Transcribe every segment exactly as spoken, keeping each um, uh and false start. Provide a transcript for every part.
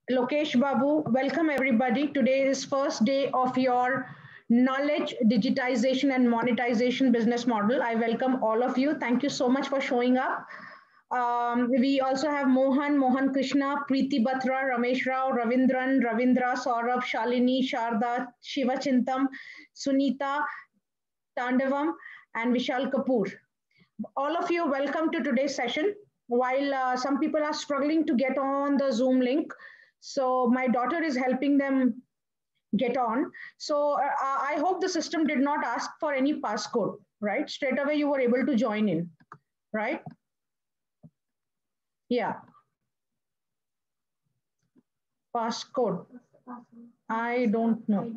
Lokesh Babu. Welcome everybody. Today is first day of your knowledge digitization and monetization business model. I welcome all of you. Thank you so much for showing up. Um, we also have Mohan, Mohan Krishna, Preeti Batra, Ramesh Rao, Ravindran, Ravindra, Saurabh, Shalini, Sharda, Shiva Chintam, Sunita, Tandavam, and Vishal Kapoor. All of you, welcome to today's session. While uh, some people are struggling to get on the Zoom link, so my daughter is helping them get on. So uh, I hope the system did not ask for any passcode, right? Straight away you were able to join in, right? Yeah. Passcode. I don't know.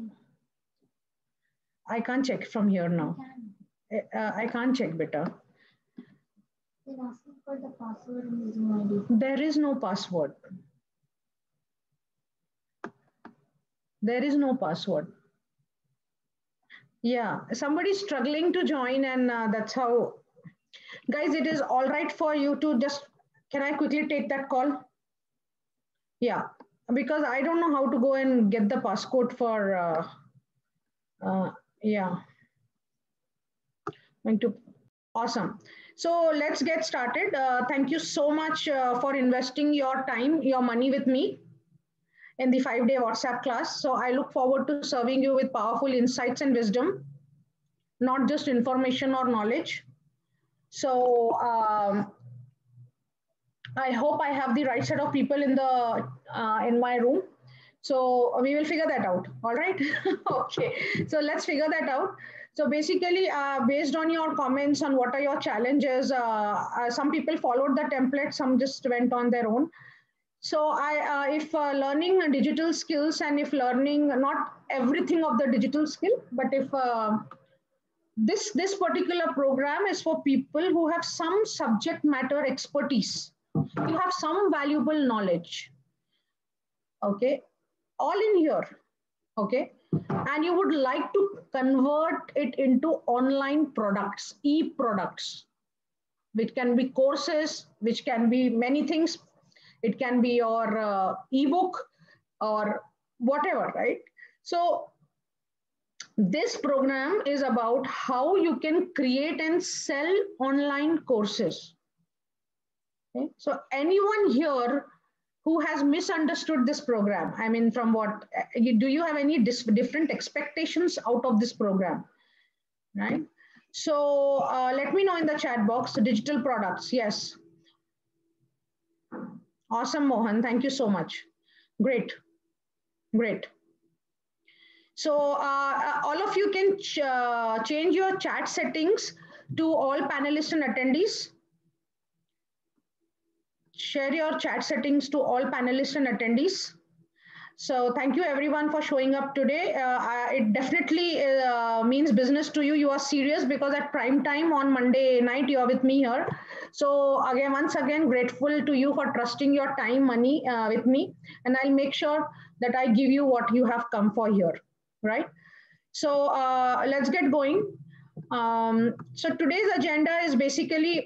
I can't check from here now. Uh, I can't check better. They're asking for the password in the Zoom I D. There is no password. There is no password. Yeah, somebody's struggling to join, and uh, that's how. Guys, it is all right for you to just. Can I quickly take that call? Yeah, because I don't know how to go and get the passcode for. Uh, uh, yeah. Going to. Awesome. So let's get started. Uh, thank you so much uh, for investing your time, your money with me in the five day WhatsApp class. So I look forward to serving you with powerful insights and wisdom, not just information or knowledge. So um, I hope I have the right set of people in the uh, in my room. So we will figure that out. All right. Okay. So let's figure that out. So basically, uh, based on your comments on what are your challenges, uh, uh, some people followed the template, some just went on their own. So I, uh, if uh, learning digital skills and if learning not everything of the digital skill, but if uh, this this particular program is for people who have some subject matter expertise, you have some valuable knowledge, okay, all in here, okay, and you would like to convert it into online products, e-products, which can be courses, which can be many things. It can be your uh, ebook or whatever, right? So this program is about how you can create and sell online courses. Okay? So anyone here who has misunderstood this program, I mean, from what, do you have any different expectations out of this program, right? So uh, let me know in the chat box, digital products, yes. Awesome, Mohan, thank you so much. Great, great. So uh, all of you can ch uh, change your chat settings to all panelists and attendees. Share your chat settings to all panelists and attendees. So thank you everyone for showing up today. Uh, I, it definitely uh, means business to you. You are serious because at prime time on Monday night, you are with me here. So again, once again, grateful to you for trusting your time, money uh, with me. And I'll make sure that I give you what you have come for here, right? So uh, let's get going. Um, so today's agenda is basically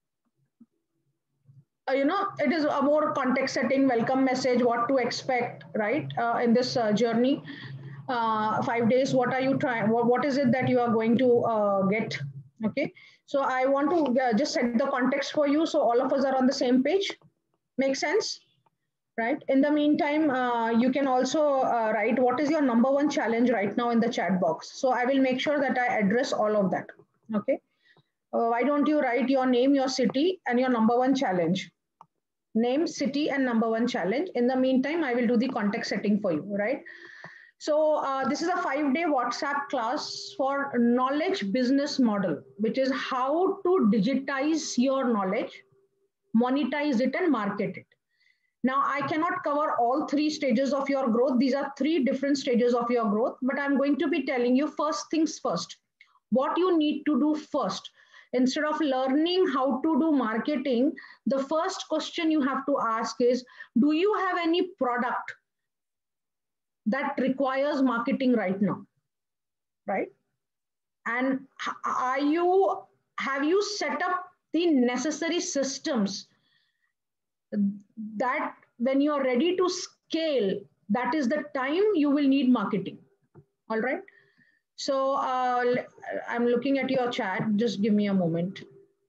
uh, you know, it is a more context setting, welcome message, what to expect, right, uh, in this uh, journey. Uh, five days, what are you trying, what, what is it that you are going to uh, get, okay? So I want to uh, just set the context for you so all of us are on the same page. Make sense? Right? In the meantime, uh, you can also uh, write what is your number one challenge right now in the chat box. So I will make sure that I address all of that, okay? Uh, why don't you write your name, your city, and your number one challenge? Name, city, and number one challenge. In the meantime, I will do the context setting for you, right? So uh, this is a five-day WhatsApp class for knowledge business model, which is how to digitize your knowledge, monetize it, and market it. Now, I cannot cover all three stages of your growth. These are three different stages of your growth, but I'm going to be telling you first things first, what you need to do first. Instead of learning how to do marketing, the first question you have to ask is, do you have any product that requires marketing right now, right? And are you, have you set up the necessary systems that when you are ready to scale, that is the time you will need marketing. All right. So uh, I'm looking at your chat. Just give me a moment.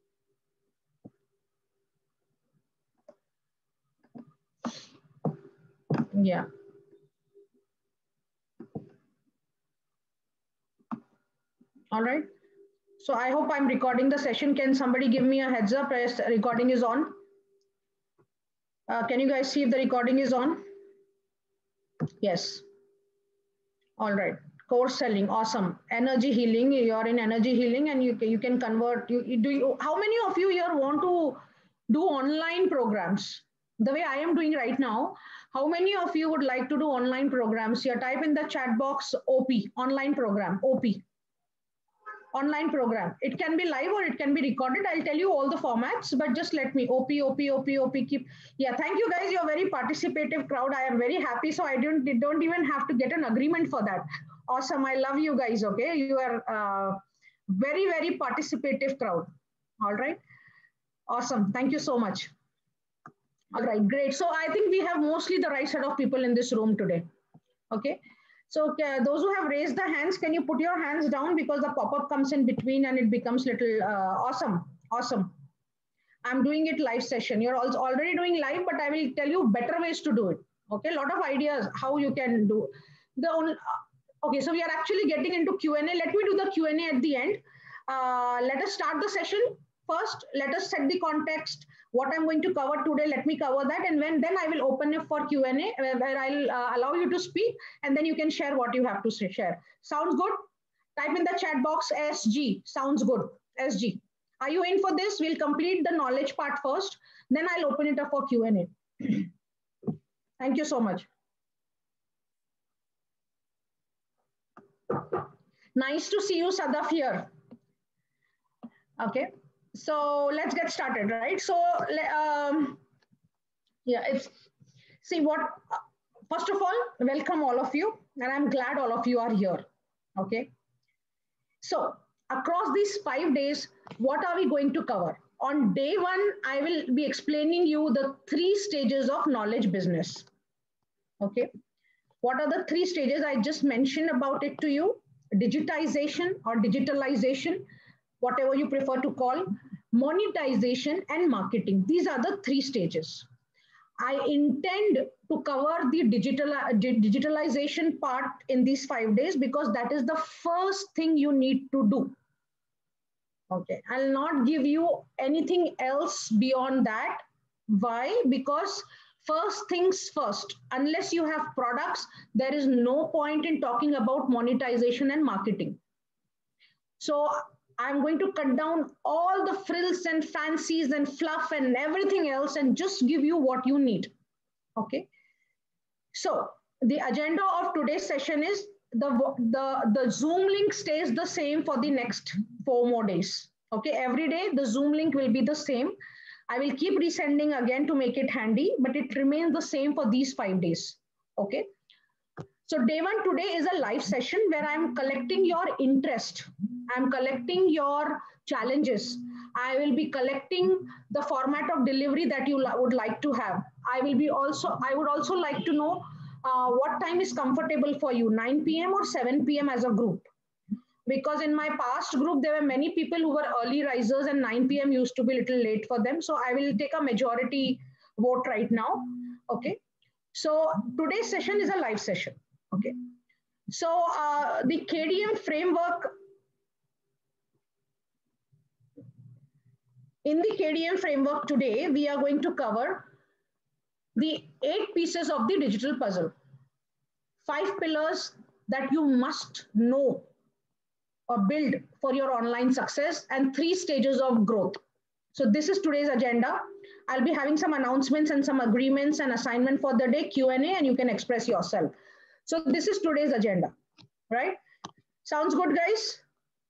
Yeah. All right. So I hope I'm recording the session. Can somebody give me a heads up? Yes, recording is on. Uh, can you guys see if the recording is on? Yes. All right. Course selling, awesome. Energy healing, you're in energy healing and you, you can convert. You, you do you, how many of you here want to do online programs? The way I am doing right now, how many of you would like to do online programs? Here, type in the chat box O P, online program, O P. Online program. It can be live or it can be recorded. I'll tell you all the formats, but just let me O P, O P, O P, O P, keep. Yeah, thank you guys. You're a very participative crowd. I am very happy. So I don't, don't even have to get an agreement for that. Awesome. I love you guys. Okay. You are uh, very, very participative crowd. All right. Awesome. Thank you so much. All right. Great. So I think we have mostly the right set of people in this room today. Okay. So uh, those who have raised the hands, can you put your hands down because the pop-up comes in between and it becomes little uh, awesome. Awesome. I'm doing it live session. You're also already doing live, but I will tell you better ways to do it. Okay. A lot of ideas how you can do the only. Okay, so we are actually getting into Q and A. Let me do the Q and A at the end. Uh, let us start the session first. Let us set the context. What I'm going to cover today, let me cover that. And when then I will open it for Q and A where I'll uh, allow you to speak and then you can share what you have to share. Sounds good? Type in the chat box S G. Sounds good. S G. Are you in for this? We'll complete the knowledge part first. Then I'll open it up for Q and A. Thank you so much. Nice to see you, Sadaf, here. Okay, so let's get started, right? So, um, yeah, it's, see what, first of all, welcome all of you, and I'm glad all of you are here, okay? So, across these five days, what are we going to cover? On day one, I will be explaining you the three stages of knowledge business, okay? What are the three stages? I just mentioned about it to you. Digitization or digitalization, whatever you prefer to call, monetization and marketing. These are the three stages. I intend to cover the digital, digitalization part in these five days because that is the first thing you need to do. Okay, I'll not give you anything else beyond that. Why? Because first things first, unless you have products, there is no point in talking about monetization and marketing. So I'm going to cut down all the frills and fancies and fluff and everything else and just give you what you need. Okay. So the agenda of today's session is the, the, the Zoom link stays the same for the next four more days. Okay. Every day the Zoom link will be the same. I will keep resending again to make it handy, but it remains the same for these five days. Okay. So day one today is a live session where I'm collecting your interest. I'm collecting your challenges. I will be collecting the format of delivery that you would like to have. I will be also, I would also like to know uh, what time is comfortable for you, nine P M or seven P M as a group. Because in my past group, there were many people who were early risers and nine P M used to be a little late for them. So I will take a majority vote right now. Okay. So today's session is a live session. Okay. So uh, the K D M framework, in the K D M framework today, we are going to cover the eight pieces of the digital puzzle. Five pillars that you must know or build for your online success and three stages of growth. So this is today's agenda. I'll be having some announcements and some agreements and assignment for the day, Q and A, and you can express yourself. So this is today's agenda, right? Sounds good, guys?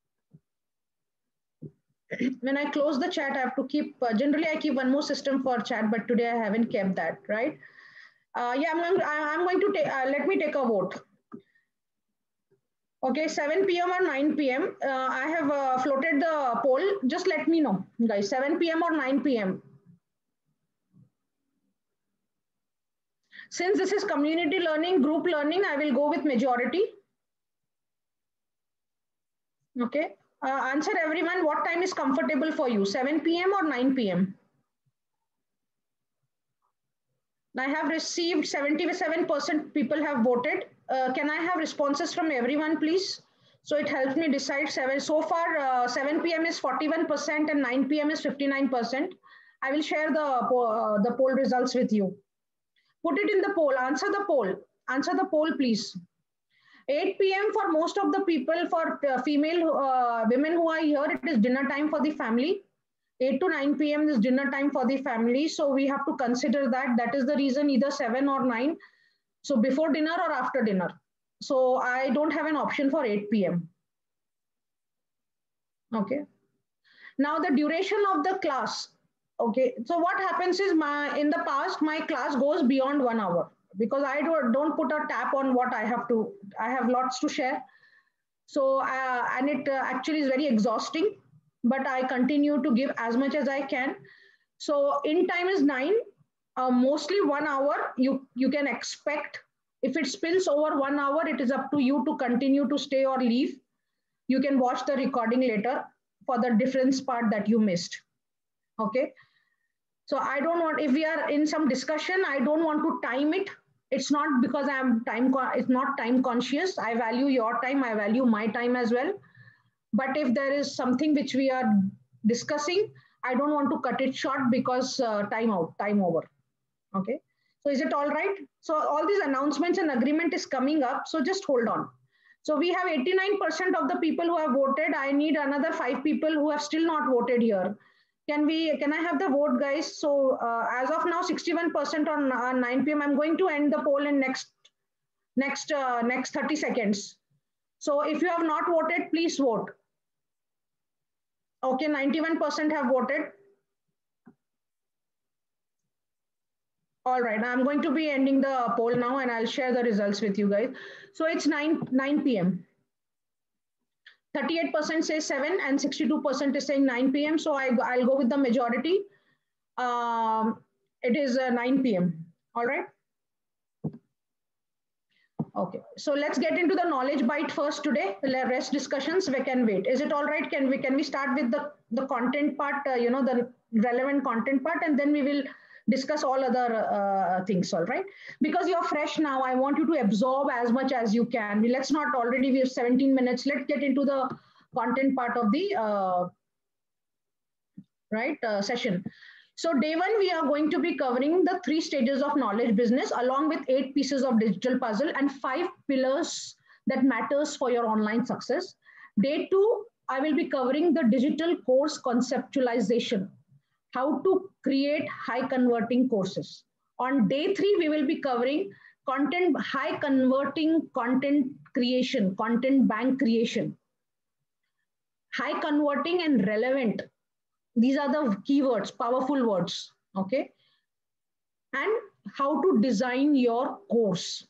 When I close the chat, I have to keep, uh, generally I keep one more system for chat, but today I haven't kept that, right? Uh, yeah, I'm going, I'm going to take, uh, let me take a vote. Okay, seven P M or nine P M Uh, I have uh, floated the poll. Just let me know, guys, seven P M or nine P M Since this is community learning, group learning, I will go with majority. Okay. Uh, answer everyone, what time is comfortable for you, seven p m or nine p m? I have received seventy-seven percent people have voted. Uh, can I have responses from everyone, please? So it helps me decide seven. So far, uh, seven p m is forty-one percent and nine p m is fifty-nine percent. I will share the, uh, the poll results with you. Put it in the poll. Answer the poll. Answer the poll, please. eight p m for most of the people, for uh, female uh, women who are here, it is dinner time for the family. eight to nine p m is dinner time for the family. So we have to consider that. That is the reason either seven or nine. So before dinner or after dinner. So I don't have an option for eight p m Okay. Now the duration of the class. Okay. So what happens is my in the past, my class goes beyond one hour because I don't, don't put a tap on what I have to. I have lots to share. So, uh, and it uh, actually is very exhausting, but I continue to give as much as I can. So in time is nine, uh, mostly one hour, you, you can expect. If it spills over one hour, it is up to you to continue to stay or leave. You can watch the recording later for the difference part that you missed. Okay. So I don't want, if we are in some discussion, I don't want to time it. It's not because I'm time, it's not time conscious. I value your time. I value my time as well. But if there is something which we are discussing, I don't want to cut it short because uh, time out, time over. Okay. So is it all right? So all these announcements and agreement is coming up. So just hold on. So we have eighty-nine percent of the people who have voted. I need another five people who have still not voted here. Can we, can I have the vote, guys? So uh, as of now, sixty-one percent on uh, nine p m I'm going to end the poll in next, next, uh, next thirty seconds. So if you have not voted, please vote. Okay, ninety-one percent have voted. All right, I'm going to be ending the poll now and I'll share the results with you guys. So it's nine p m thirty-eight percent say seven and sixty-two percent is saying nine p m So I, I'll go with the majority. Um, it is uh, nine p m All right. Okay, so let's get into the knowledge bite first today. The rest discussions we can wait. Is it all right? Can we can we start with the the content part? Uh, you know, the relevant content part, and then we will discuss all other uh, things. All right, because you're fresh now, I want you to absorb as much as you can. We, let's not already we have seventeen minutes. Let's get into the content part of the uh, right uh, session. So day one, we are going to be covering the three stages of knowledge business along with eight pieces of digital puzzle and five pillars that matters for your online success. Day two, I will be covering the digital course conceptualization, how to create high converting courses. On day three, we will be covering content, high converting content creation, content bank creation, high converting and relevant. These are the keywords, powerful words, okay? And how to design your course.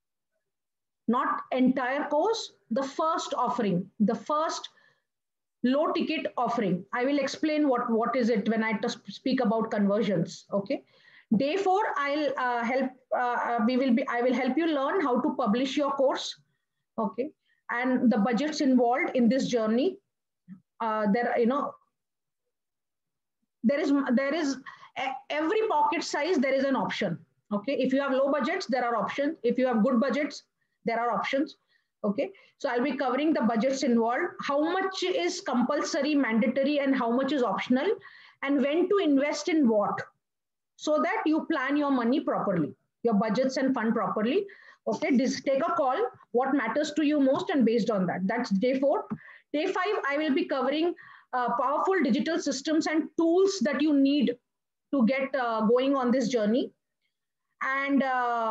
Not entire course, the first offering, the first low ticket offering. I will explain what, what is it when I speak about conversions, okay? Day four, I'll uh, help, uh, we will be, I will help you learn how to publish your course, okay? And the budgets involved in this journey. Uh, there, you know, There is, there is every pocket size, there is an option. Okay. If you have low budgets, there are options. If you have good budgets, there are options. Okay. So I'll be covering the budgets involved, how much is compulsory, mandatory, and how much is optional, and when to invest in what, so that you plan your money properly, your budgets and fund properly. Okay. This, take a call, what matters to you most, and based on that. That's day four. Day five, I will be covering Uh, powerful digital systems and tools that you need to get uh, going on this journey, and uh,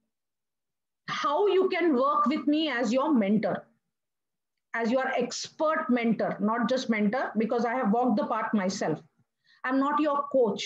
how you can work with me as your mentor, as your expert mentor, not just mentor, because I have walked the path myself. I'm not your coach.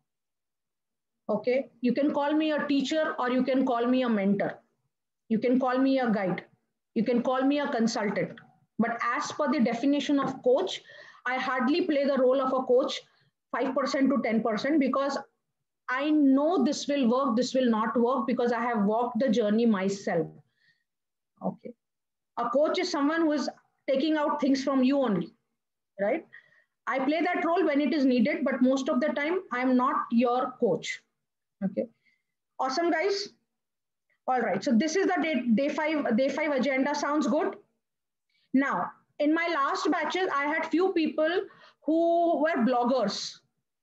Okay, you can call me a teacher or you can call me a mentor. You can call me a guide. You can call me a consultant. But as per the definition of coach, I hardly play the role of a coach five percent to ten percent, because I know this will work, this will not work because I have walked the journey myself. Okay. A coach is someone who is taking out things from you only, right? I play that role when it is needed, but most of the time I'm not your coach. Okay. Awesome, guys. All right. So this is the day, day five, day five agenda. Sounds good. Now, in my last batches, I had few people who were bloggers,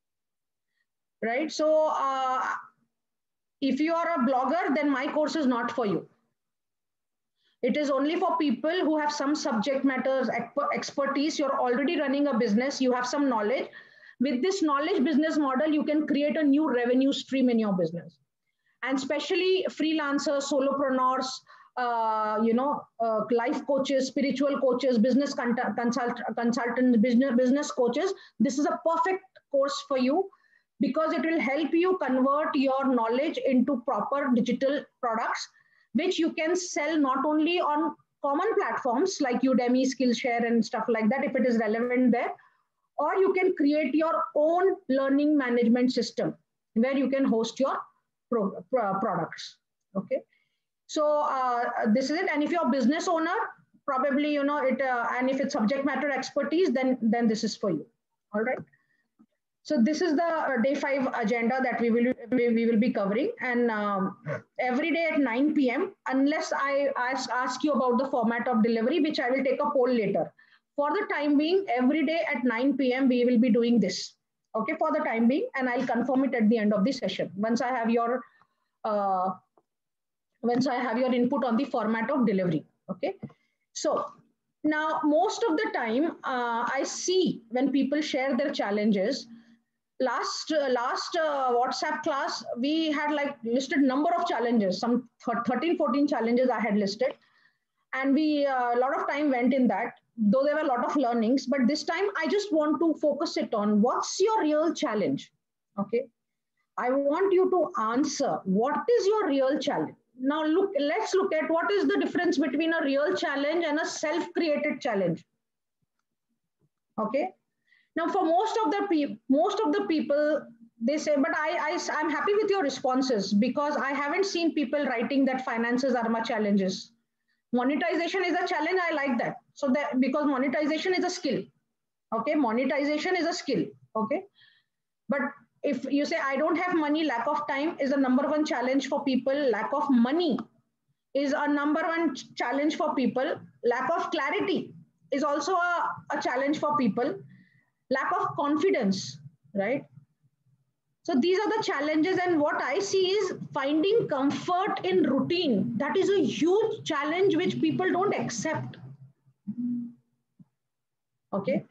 right? So uh, if you are a blogger, then my course is not for you. It is only for people who have some subject matters expertise. You're already running a business. You have some knowledge. With this knowledge business model, you can create a new revenue stream in your business. And especially freelancers, solopreneurs, uh, you know, uh, life coaches, spiritual coaches, business consult consultants, business, business coaches. This is a perfect course for you because it will help you convert your knowledge into proper digital products, which you can sell not only on common platforms like Udemy, Skillshare, and stuff like that, if it is relevant there, or you can create your own learning management system where you can host your pro pro products. Okay. So uh, this is it. And if you're a business owner, probably, you know, it, uh, and if it's subject matter expertise, then, then this is for you. All right. So this is the day five agenda that we will we will be covering, and um, every day at nine P M unless I ask, ask you about the format of delivery, which I will take a poll later. For the time being, every day at nine P M we will be doing this. Okay, for the time being, and I'll confirm it at the end of the session once I have your uh, once I have your input on the format of delivery. Okay, so now most of the time uh, I see when people share their challenges. Last uh, last uh, WhatsApp class, we had like listed number of challenges, some thirteen, fourteen challenges I had listed. And we, a uh, lot of time went in that, though there were a lot of learnings. But this time, I just want to focus it on what's your real challenge. Okay. I want you to answer what is your real challenge. Now, look, let's look at what is the difference between a real challenge and a self-created challenge. Okay. Now, for most of the people, most of the people, they say, but I, I, I'm happy with your responses because I haven't seen people writing that finances are my challenges. Monetization is a challenge. I like that. So that because monetization is a skill. Okay, monetization is a skill. Okay, but if you say I don't have money, lack of time is the number one challenge for people. Lack of money is a number one challenge for people. Lack of clarity is also a, a challenge for people. Lack of confidence, right? So these are the challenges, and what I see is finding comfort in routine. That is a huge challenge which people don't accept. Okay.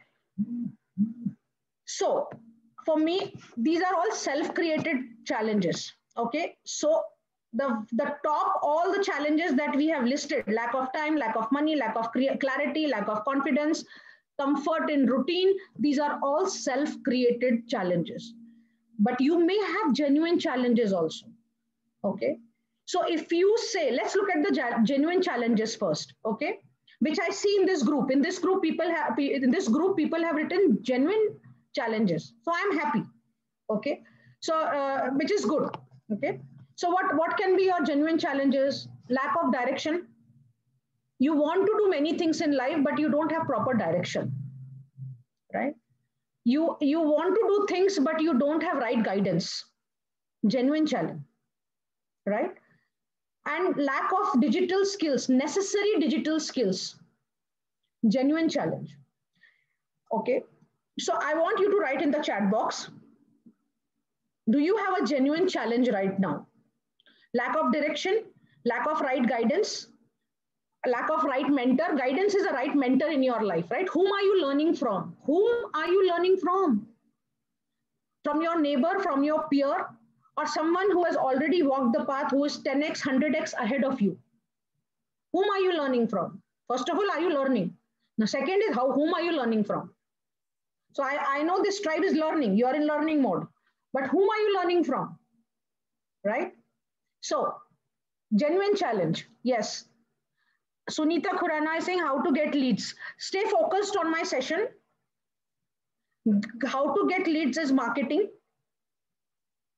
So for me, these are all self-created challenges. Okay. So the, the top, all the challenges that we have listed, lack of time, lack of money, lack of clarity, lack of confidence, comfort in routine, these are all self-created challenges. But you may have genuine challenges also. Okay. So if you say, let's look at the genuine challenges first. Okay. Which I see in this group. In this group, people have in this group, people have written genuine challenges. So I'm happy. Okay. So uh, which is good. Okay. So what, what can be your genuine challenges? Lack of direction. You want to do many things in life, but you don't have proper direction. Right? You, you want to do things, but you don't have right guidance. Genuine challenge, right? And lack of digital skills, necessary digital skills. Genuine challenge. Okay. So I want you to write in the chat box. Do you have a genuine challenge right now? Lack of direction, lack of right guidance, lack of right mentor. Guidance is a right mentor in your life, right? Whom are you learning from? Whom are you learning from? From your neighbor, from your peer, or someone who has already walked the path, who is ten X, one hundred X ahead of you. Whom are you learning from? First of all, are you learning? The second is how, whom are you learning from? So I, I know this tribe is learning. You are in learning mode. But whom are you learning from? Right? So, genuine challenge. Yes. Sunita Khurana is saying how to get leads. Stay focused on my session. How to get leads is marketing.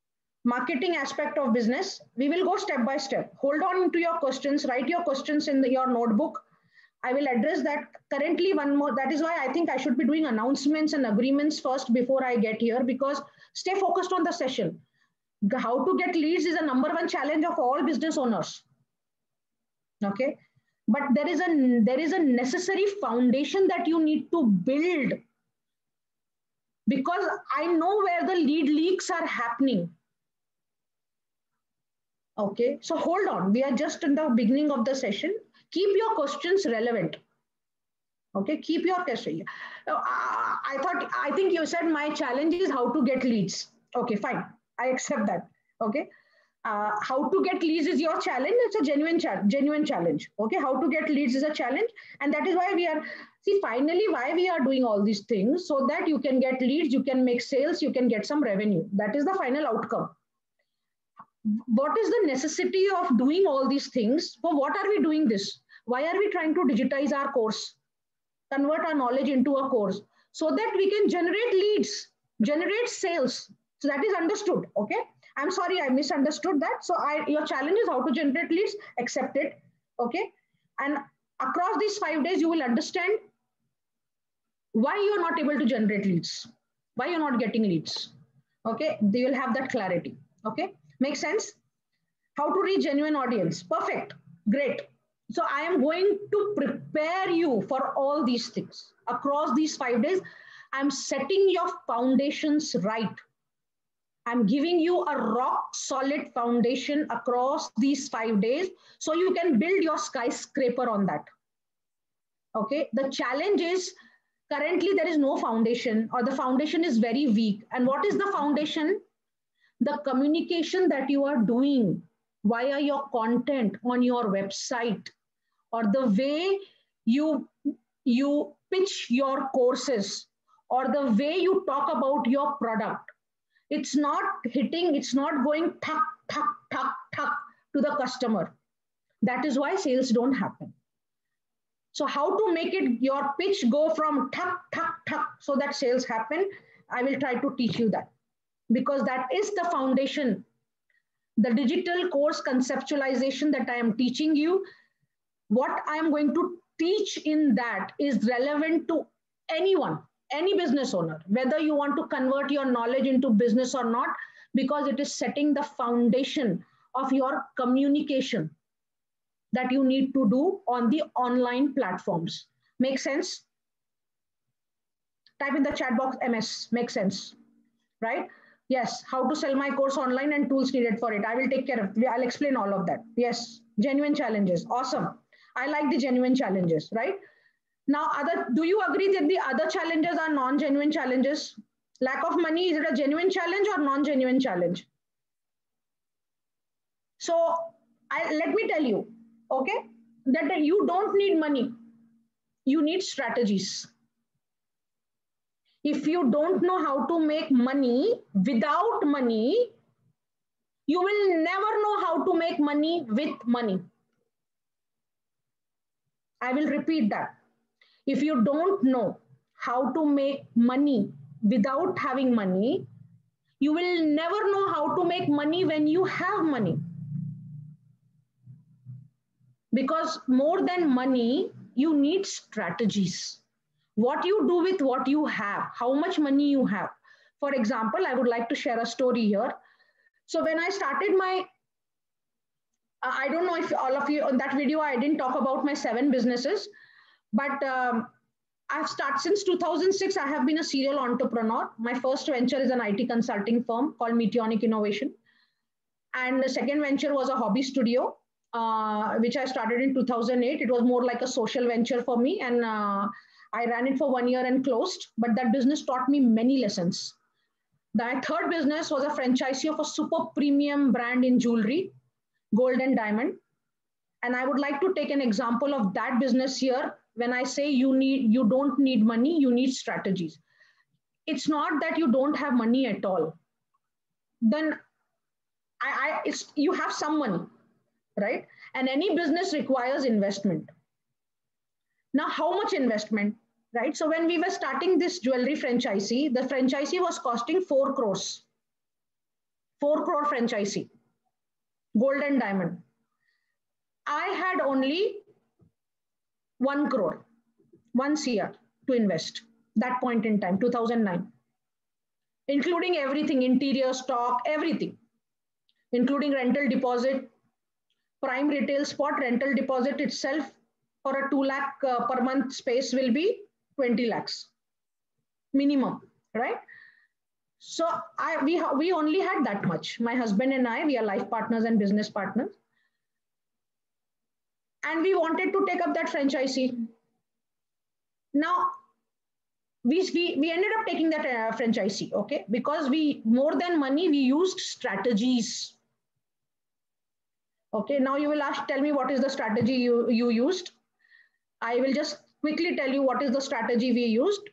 marketing aspect of business. We will go step by step. Hold on to your questions, write your questions in the, your notebook. I will address that currently one more. That is why I think I should be doing announcements and agreements first before I get here, because stay focused on the session. How to get leads is a number one challenge of all business owners. Okay. But there is a, there is a necessary foundation that you need to build, because I know where the lead leaks are happening. Okay. So hold on. We are just in the beginning of the session. Keep your questions relevant. Okay, keep your question. Uh, I thought, I think you said my challenge is how to get leads. Okay, fine. I accept that. Okay. Uh, how to get leads is your challenge. It's a genuine, cha genuine challenge. Okay. How to get leads is a challenge. And that is why we are, see, finally, why we are doing all these things, so that you can get leads, you can make sales, you can get some revenue. That is the final outcome. What is the necessity of doing all these things? For what are we doing this? Why are we trying to digitize our course, convert our knowledge into a course, so that we can generate leads, generate sales? So that is understood. Okay. I'm sorry, I misunderstood that. So I, your challenge is how to generate leads, accept it. Okay. And across these five days, you will understand why you're not able to generate leads, why you're not getting leads. Okay. They will have that clarity. Okay. Make sense? How to reach genuine audience. Perfect. Great. So I am going to prepare you for all these things. Across these five days, I'm setting your foundations right. I'm giving you a rock solid foundation across these five days, so you can build your skyscraper on that. Okay. The challenge is currently there is no foundation, or the foundation is very weak. And what is the foundation? The communication that you are doing via your content on your website, or the way you, you pitch your courses, or the way you talk about your product. It's not hitting, it's not going tuck, tuck, tuck, tuck to the customer. That is why sales don't happen. So how to make it, your pitch go from tuck, tuck, tuck, so that sales happen, I will try to teach you that, because that is the foundation. The digital course conceptualization that I am teaching you, what I am going to teach in that is relevant to anyone, any business owner, whether you want to convert your knowledge into business or not, because it is setting the foundation of your communication that you need to do on the online platforms. Make sense? Type in the chat box M S, makes sense, right? Yes, how to sell my course online and tools needed for it. I will take care of it. I'll explain all of that. Yes, genuine challenges. Awesome. I like the genuine challenges, right? Now, other, do you agree that the other challenges are non-genuine challenges? Lack of money, is it a genuine challenge or non-genuine challenge? So I, let me tell you, okay, that you don't need money. You need strategies. If you don't know how to make money without money, you will never know how to make money with money. I will repeat that. If you don't know how to make money without having money, you will never know how to make money when you have money. Because more than money, you need strategies. What you do with what you have, how much money you have. For example, I would like to share a story here. So when I started my, I don't know if all of you, on that video, I didn't talk about my seven businesses, but um, I've started since two thousand six, I have been a serial entrepreneur. My first venture is an I T consulting firm called Meteonic Innovation. And the second venture was a hobby studio, uh, which I started in two thousand eight. It was more like a social venture for me. And uh, I ran it for one year and closed, but that business taught me many lessons. My third business was a franchisee of a super premium brand in jewelry, gold and diamond. And I would like to take an example of that business here. When I say you need, you don't need money, you need strategies. It's not that you don't have money at all. Then I, I it's, you have some money, right? And any business requires investment. Now, how much investment, right? So when we were starting this jewelry franchisee, the franchisee was costing four crores. four crore franchisee, gold and diamond. I had only one crore, one C R to invest that point in time, two thousand nine, including everything, interior, stock, everything, including rental deposit, prime retail spot rental deposit itself for a two lakh uh, per month space will be twenty lakhs minimum, right? So I we we only had that much. My husband and I, we are life partners and business partners, and we wanted to take up that franchisee. Now we we, we ended up taking that uh, franchisee, okay, because we more than money we used strategies. Okay, now you will ask, tell me what is the strategy you you used. I will just quickly tell you what is the strategy we used.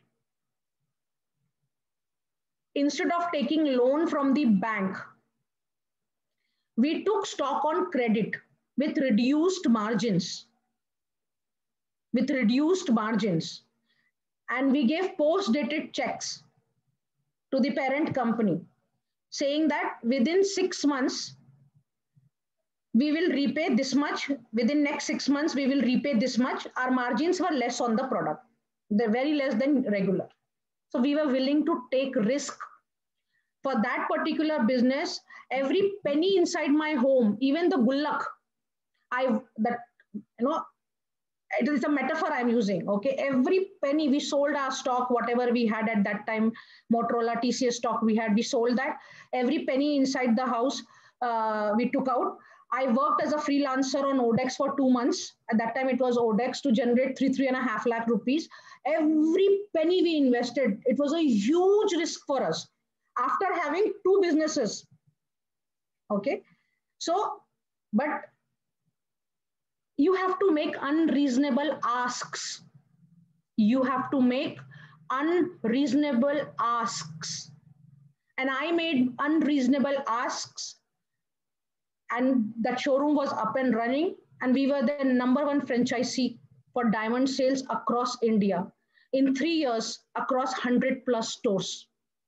Instead of taking loan from the bank, we took stock on credit with reduced margins, with reduced margins. And we gave post-dated checks to the parent company saying that within six months, we will repay this much. Within next six months, we will repay this much. Our margins were less on the product. They're very less than regular. So we were willing to take risk. For that particular business, every penny inside my home, even the gullak, I that you know, it is a metaphor I'm using. Okay, every penny we sold our stock, whatever we had at that time, Motorola, T C S stock we had, we sold that. Every penny inside the house, uh, we took out. I worked as a freelancer on Odex for two months. At that time, it was Odex to generate three, three and a half lakh rupees. Every penny we invested, it was a huge risk for us. After having two businesses, okay? So, but you have to make unreasonable asks. You have to make unreasonable asks. And I made unreasonable asks, and that showroom was up and running, and we were the number one franchisee for diamond sales across India. In three years, across one hundred plus stores.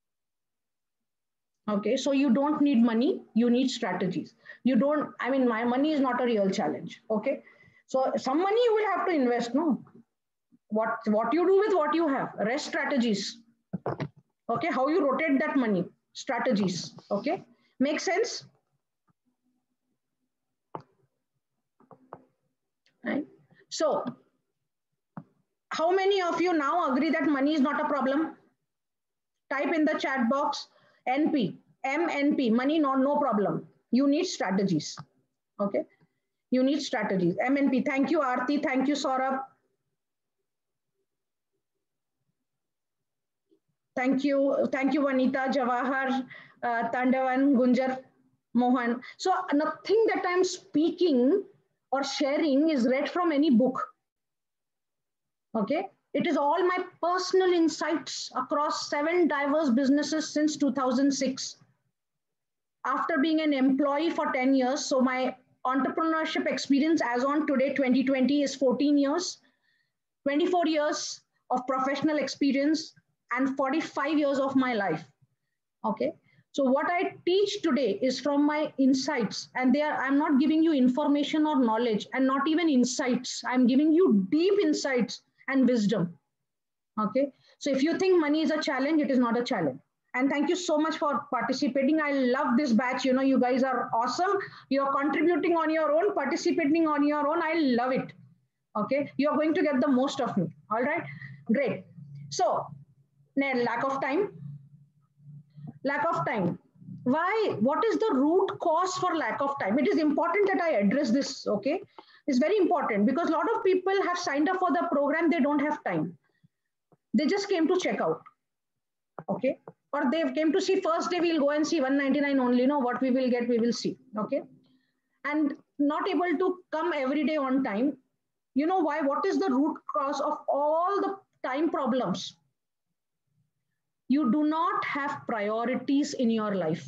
Okay, so you don't need money, you need strategies. You don't, I mean, my money is not a real challenge, okay? So some money you will have to invest, no? What, what you do with what you have, rest strategies. Okay, how you rotate that money, strategies, okay? Make sense? Right? So, how many of you now agree that money is not a problem? Type in the chat box, N P, M N P, money not no problem. You need strategies. Okay. You need strategies. M N P. Thank you, Aarti. Thank you, Saurabh. Thank you. Thank you, Vanita, Jawahar, uh, Tandavan, Gunjar, Mohan. So nothing that I'm speaking or sharing is read from any book. Okay. It is all my personal insights across seven diverse businesses since two thousand six. After being an employee for ten years, so my entrepreneurship experience as on today, twenty twenty, is fourteen years, twenty-four years of professional experience, and forty-five years of my life. Okay. So what I teach today is from my insights, and there I'm not giving you information or knowledge, and not even insights. I'm giving you deep insights and wisdom. Okay. So if you think money is a challenge, it is not a challenge. And thank you so much for participating. I love this batch. You know, you guys are awesome. You're contributing on your own, participating on your own. I love it. Okay. You're going to get the most of me. All right. Great. So, lack of time. Lack of time. Why? What is the root cause for lack of time? It is important that I address this. Okay. It's very important because a lot of people have signed up for the program. They don't have time. They just came to check out. Okay. Or they came to see first day, we'll go and see one ninety-nine only. No, what we will get, we will see. Okay. And not able to come every day on time. You know why? What is the root cause of all the time problems? You do not have priorities in your life.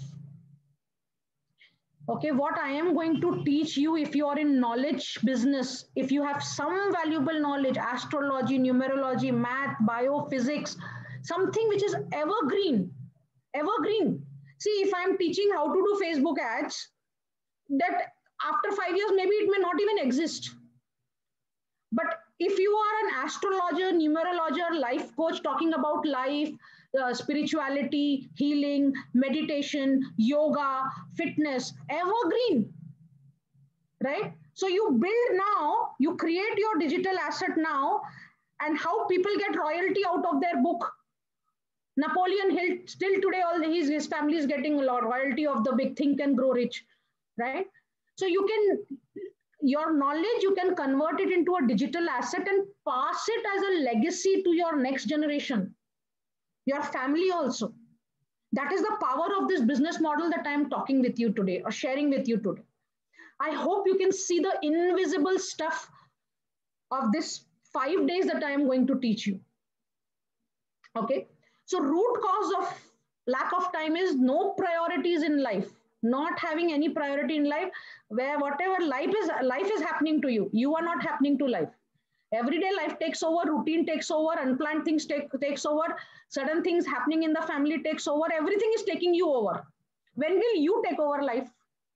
Okay, what I am going to teach you, if you are in knowledge business, if you have some valuable knowledge, astrology, numerology, math, biophysics, something which is evergreen, evergreen. See, if I'm teaching how to do Facebook ads, that after five years, maybe it may not even exist. But if you are an astrologer, numerologer, life coach talking about life, uh, spirituality, healing, meditation, yoga, fitness, evergreen, right? So you build now, you create your digital asset now, and how people get royalty out of their book. Napoleon Hill, still today, all his, his family is getting a lot royalty of the big Think and Grow Rich, right? So you can, your knowledge, you can convert it into a digital asset and pass it as a legacy to your next generation, your family also. That is the power of this business model that I'm talking with you today or sharing with you today. I hope you can see the invisible stuff of this five days that I am going to teach you. Okay. So root cause of lack of time is no priorities in life, not having any priority in life, where whatever life is, life is happening to you. You are not happening to life. Everyday life takes over, routine takes over, unplanned things take, takes over, sudden things happening in the family takes over, everything is taking you over. When will you take over life?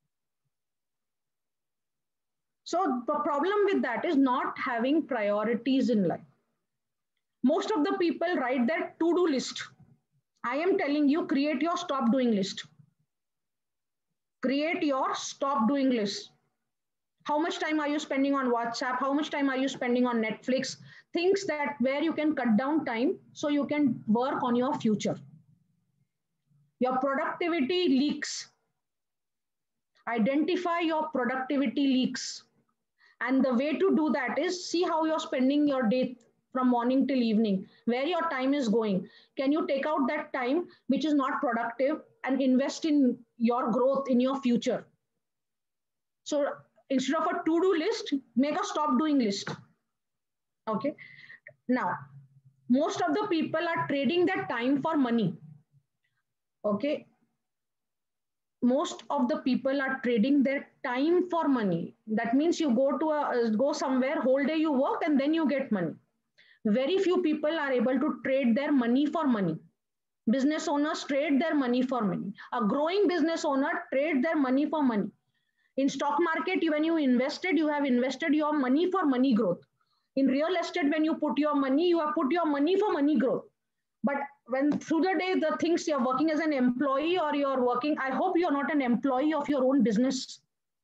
So the problem with that is not having priorities in life. Most of the people write their to-do list. I am telling you, create your stop doing list. Create your stop doing list. How much time are you spending on WhatsApp? How much time are you spending on Netflix? Things that where you can cut down time so you can work on your future. Your productivity leaks. Identify your productivity leaks. And the way to do that is see how you're spending your day from morning till evening, where your time is going. Can you take out that time which is not productive and invest in your growth in your future? So instead of a to-do list, make a stop doing list. Okay. Now, most of the people are trading their time for money. Okay. Most of the people are trading their time for money. That means you go to a, go somewhere, whole day you work and then you get money. Very few people are able to trade their money for money. Business owners trade their money for money. A growing business owner trade their money for money. In stock market, when you invested, you have invested your money for money growth. In real estate, when you put your money, you have put your money for money growth. But when through the day, the things you're working as an employee or you're working, I hope you're not an employee of your own business.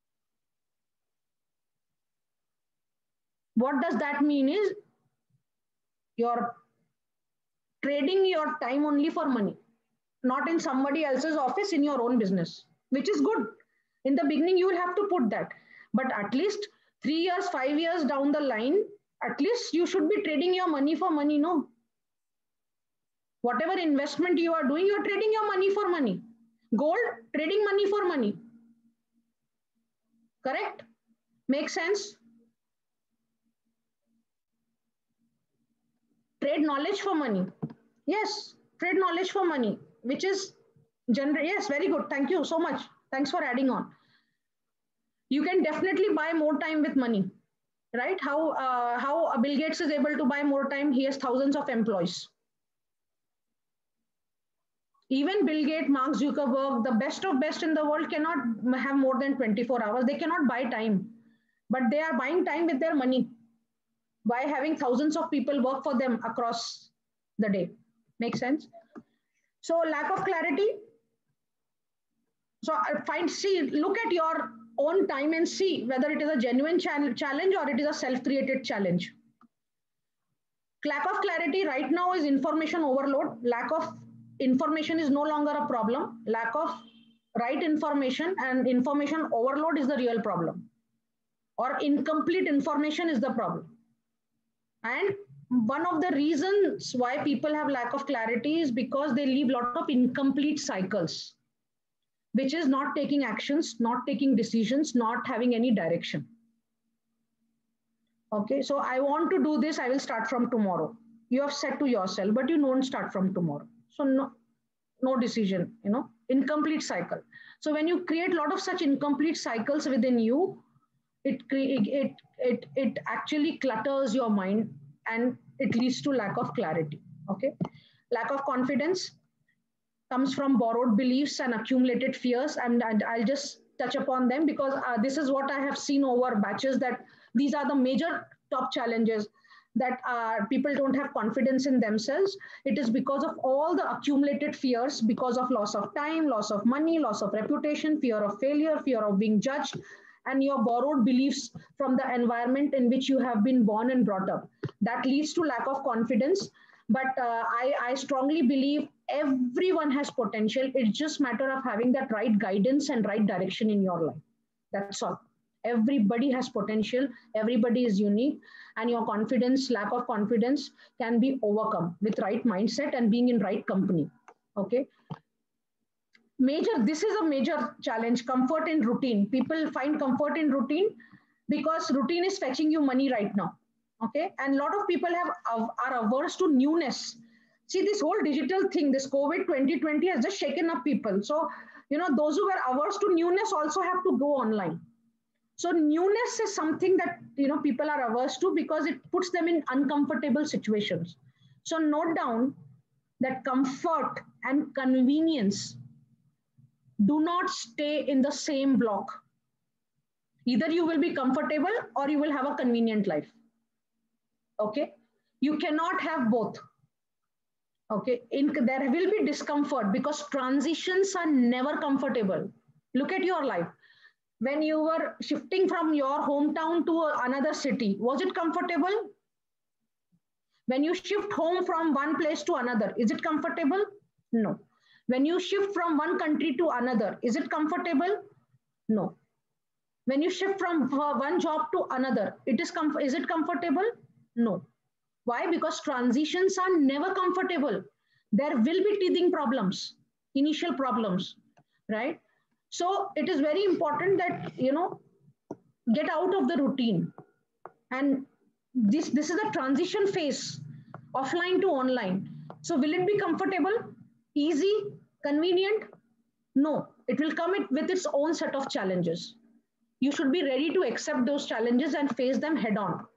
What does that mean is you're trading your time only for money, not in somebody else's office, in your own business, which is good. In the beginning, you will have to put that. But at least three years, five years down the line, at least you should be trading your money for money, no? Whatever investment you are doing, you are trading your money for money. Gold, trading money for money. Correct? Make sense? Trade knowledge for money. Yes, trade knowledge for money, which is general. Yes, very good. Thank you so much. Thanks for adding on. You can definitely buy more time with money, right? How, uh, how Bill Gates is able to buy more time? He has thousands of employees. Even Bill Gates, Mark Zuckerberg, the best of best in the world cannot have more than twenty-four hours. They cannot buy time, but they are buying time with their money by having thousands of people work for them across the day. Make sense? So lack of clarity. So find, see, look at your own time and see whether it is a genuine challenge or it is a self-created challenge. Lack of clarity right now is information overload. Lack of information is no longer a problem. Lack of right information and information overload is the real problem. Or incomplete information is the problem. And one of the reasons why people have lack of clarity is because they leave a lot of incomplete cycles, which is not taking actions, not taking decisions, not having any direction. Okay, so I want to do this, I will start from tomorrow. You have said to yourself, but you don't start from tomorrow. So no, no decision, you know, incomplete cycle. So when you create a lot of such incomplete cycles within you, it, it, it, it actually clutters your mind and it leads to lack of clarity. Okay, lack of confidence. comes from borrowed beliefs and accumulated fears. And, and I'll just touch upon them because uh, this is what I have seen over batches, that these are the major top challenges, that uh, people don't have confidence in themselves. It is because of all the accumulated fears, because of loss of time, loss of money, loss of reputation, fear of failure, fear of being judged, and your borrowed beliefs from the environment in which you have been born and brought up. That leads to lack of confidence. But uh, I, I strongly believe everyone has potential. It's just a matter of having that right guidance and right direction in your life. That's all. Everybody has potential. Everybody is unique. And your confidence, lack of confidence can be overcome with right mindset and being in right company. Okay. Major, this is a major challenge, comfort in routine. People find comfort in routine because routine is fetching you money right now. Okay. And a lot of people have are averse to newness. See, this whole digital thing, this COVID twenty twenty has just shaken up people. So, you know, those who were averse to newness also have to go online. So newness is something that, you know, people are averse to because it puts them in uncomfortable situations. So note down that comfort and convenience do not stay in the same block. Either you will be comfortable or you will have a convenient life. Okay. You cannot have both. Okay. In, there will be discomfort because transitions are never comfortable. Look at your life. When you were shifting from your hometown to another city, was it comfortable? When you shift home from one place to another, is it comfortable? No. When you shift from one country to another, is it comfortable? No. When you shift from one job to another, it is, comf- is it comfortable? No. Why? Because transitions are never comfortable. There will be teething problems, initial problems, right? So it is very important that, you know, get out of the routine. And this, this is a transition phase, offline to online. So will it be comfortable, easy, convenient? No, it will come with its own set of challenges. You should be ready to accept those challenges and face them head on.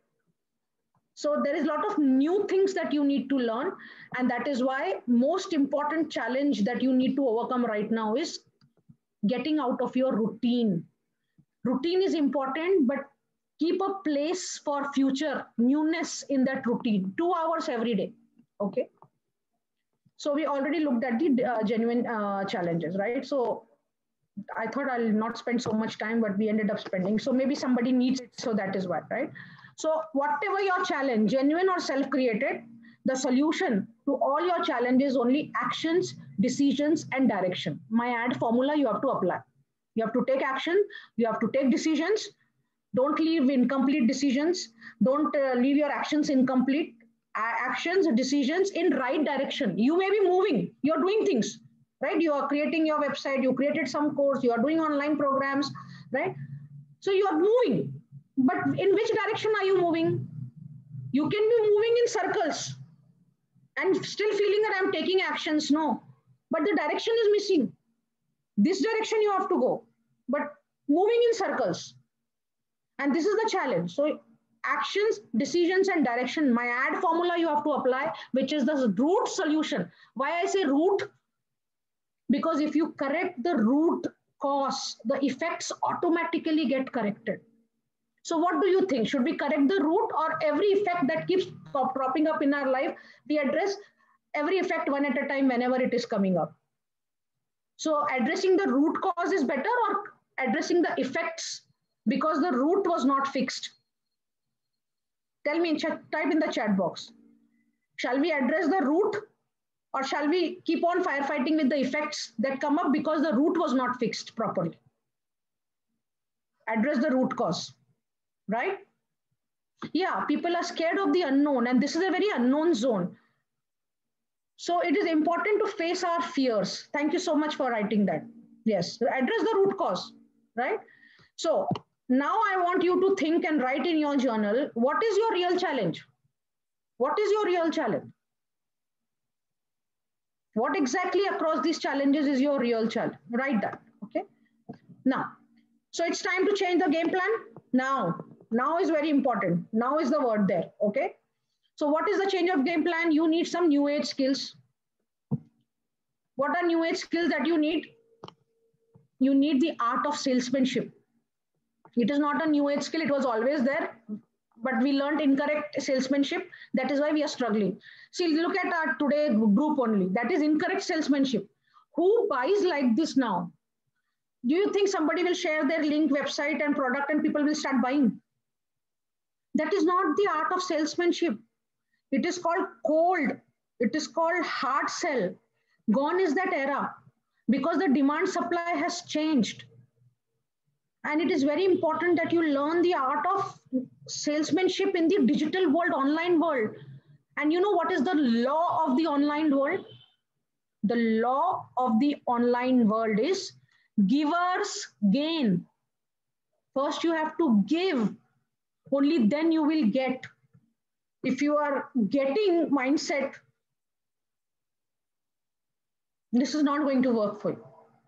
So there is a lot of new things that you need to learn. And that is why most important challenge that you need to overcome right now is getting out of your routine. Routine is important, but keep a place for future newness in that routine. Two hours every day. Okay. So we already looked at the uh, genuine uh, challenges, right? So I thought I'll not spend so much time, but we ended up spending. So maybe somebody needs it, so that is why, right? So whatever your challenge, genuine or self-created, the solution to all your challenges only actions, decisions, and direction. My ad formula you have to apply. You have to take action. You have to take decisions. Don't leave incomplete decisions. Don't uh, leave your actions incomplete. Actions, decisions in right direction. You may be moving. You're doing things, right? You are creating your website. You created some course. You are doing online programs, right? So you are moving. But in which direction are you moving? You can be moving in circles and still feeling that I'm taking actions. No, but the direction is missing. This direction you have to go, but moving in circles. And this is the challenge. So actions, decisions, and direction. My ad formula you have to apply, which is the root solution. Why I say root? Because if you correct the root cause, the effects automatically get corrected. So what do you think? Should we correct the root, or every effect that keeps propping up in our life, we address every effect one at a time whenever it is coming up? So addressing the root cause is better, or addressing the effects because the root was not fixed? Tell me, type in the chat box. Shall we address the root, or shall we keep on firefighting with the effects that come up because the root was not fixed properly? Address the root cause, right? Yeah, people are scared of the unknown, and this is a very unknown zone. So it is important to face our fears. Thank you so much for writing that. Yes, address the root cause, right? So now I want you to think and write in your journal, what is your real challenge? What is your real challenge? What exactly across these challenges is your real challenge? Write that, okay? Now, so it's time to change the game plan. Now, now is very important. Now is the word there, okay? So what is the change of game plan? You need some new age skills. What are new age skills that you need? You need the art of salesmanship. It is not a new age skill. It was always there, but we learned incorrect salesmanship. That is why we are struggling. See, look at our today group only. That is incorrect salesmanship. Who buys like this now? Do you think somebody will share their link, website and product and people will start buying? That is not the art of salesmanship. It is called cold. It is called hard sell. Gone is that era because the demand supply has changed. And it is very important that you learn the art of salesmanship in the digital world, online world. And you know what is the law of the online world? The law of the online world is givers gain. First, you have to give. Only then you will get. If you are getting mindset, this is not going to work for you.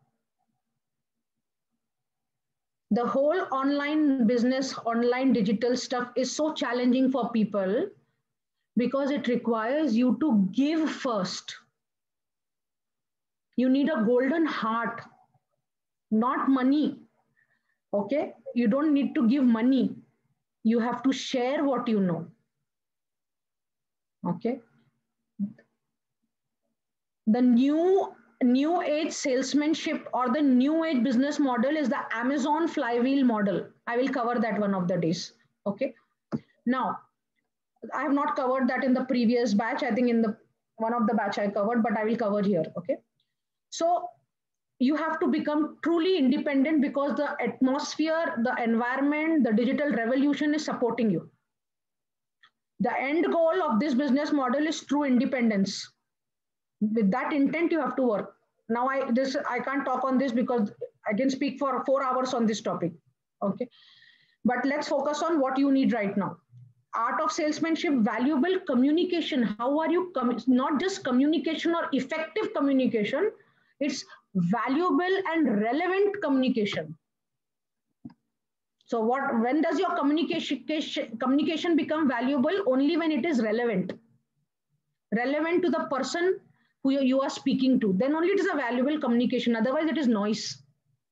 The whole online business, online digital stuff is so challenging for people because it requires you to give first. You need a golden heart, not money. Okay? You don't need to give money. You have to share what you know. Okay? The new new age salesmanship or the new age business model is the Amazon flywheel model. I will cover that one of the days. Okay. Now, I have not covered that in the previous batch. I think in the one of the batch I covered, but I will cover here. Okay. So you have to become truly independent because the atmosphere, the environment, the digital revolution is supporting you. The end goal of this business model is true independence. With that intent, you have to work. Now, I this I can't talk on this because I can speak for four hours on this topic. Okay, but let's focus on what you need right now. Art of salesmanship, valuable communication. How are you? Not just communication or effective communication. It's valuable and relevant communication. So, what? When does your communication communication become valuable? Only when it is relevant. Relevant to the person who you are speaking to, then only it is a valuable communication. Otherwise, it is noise.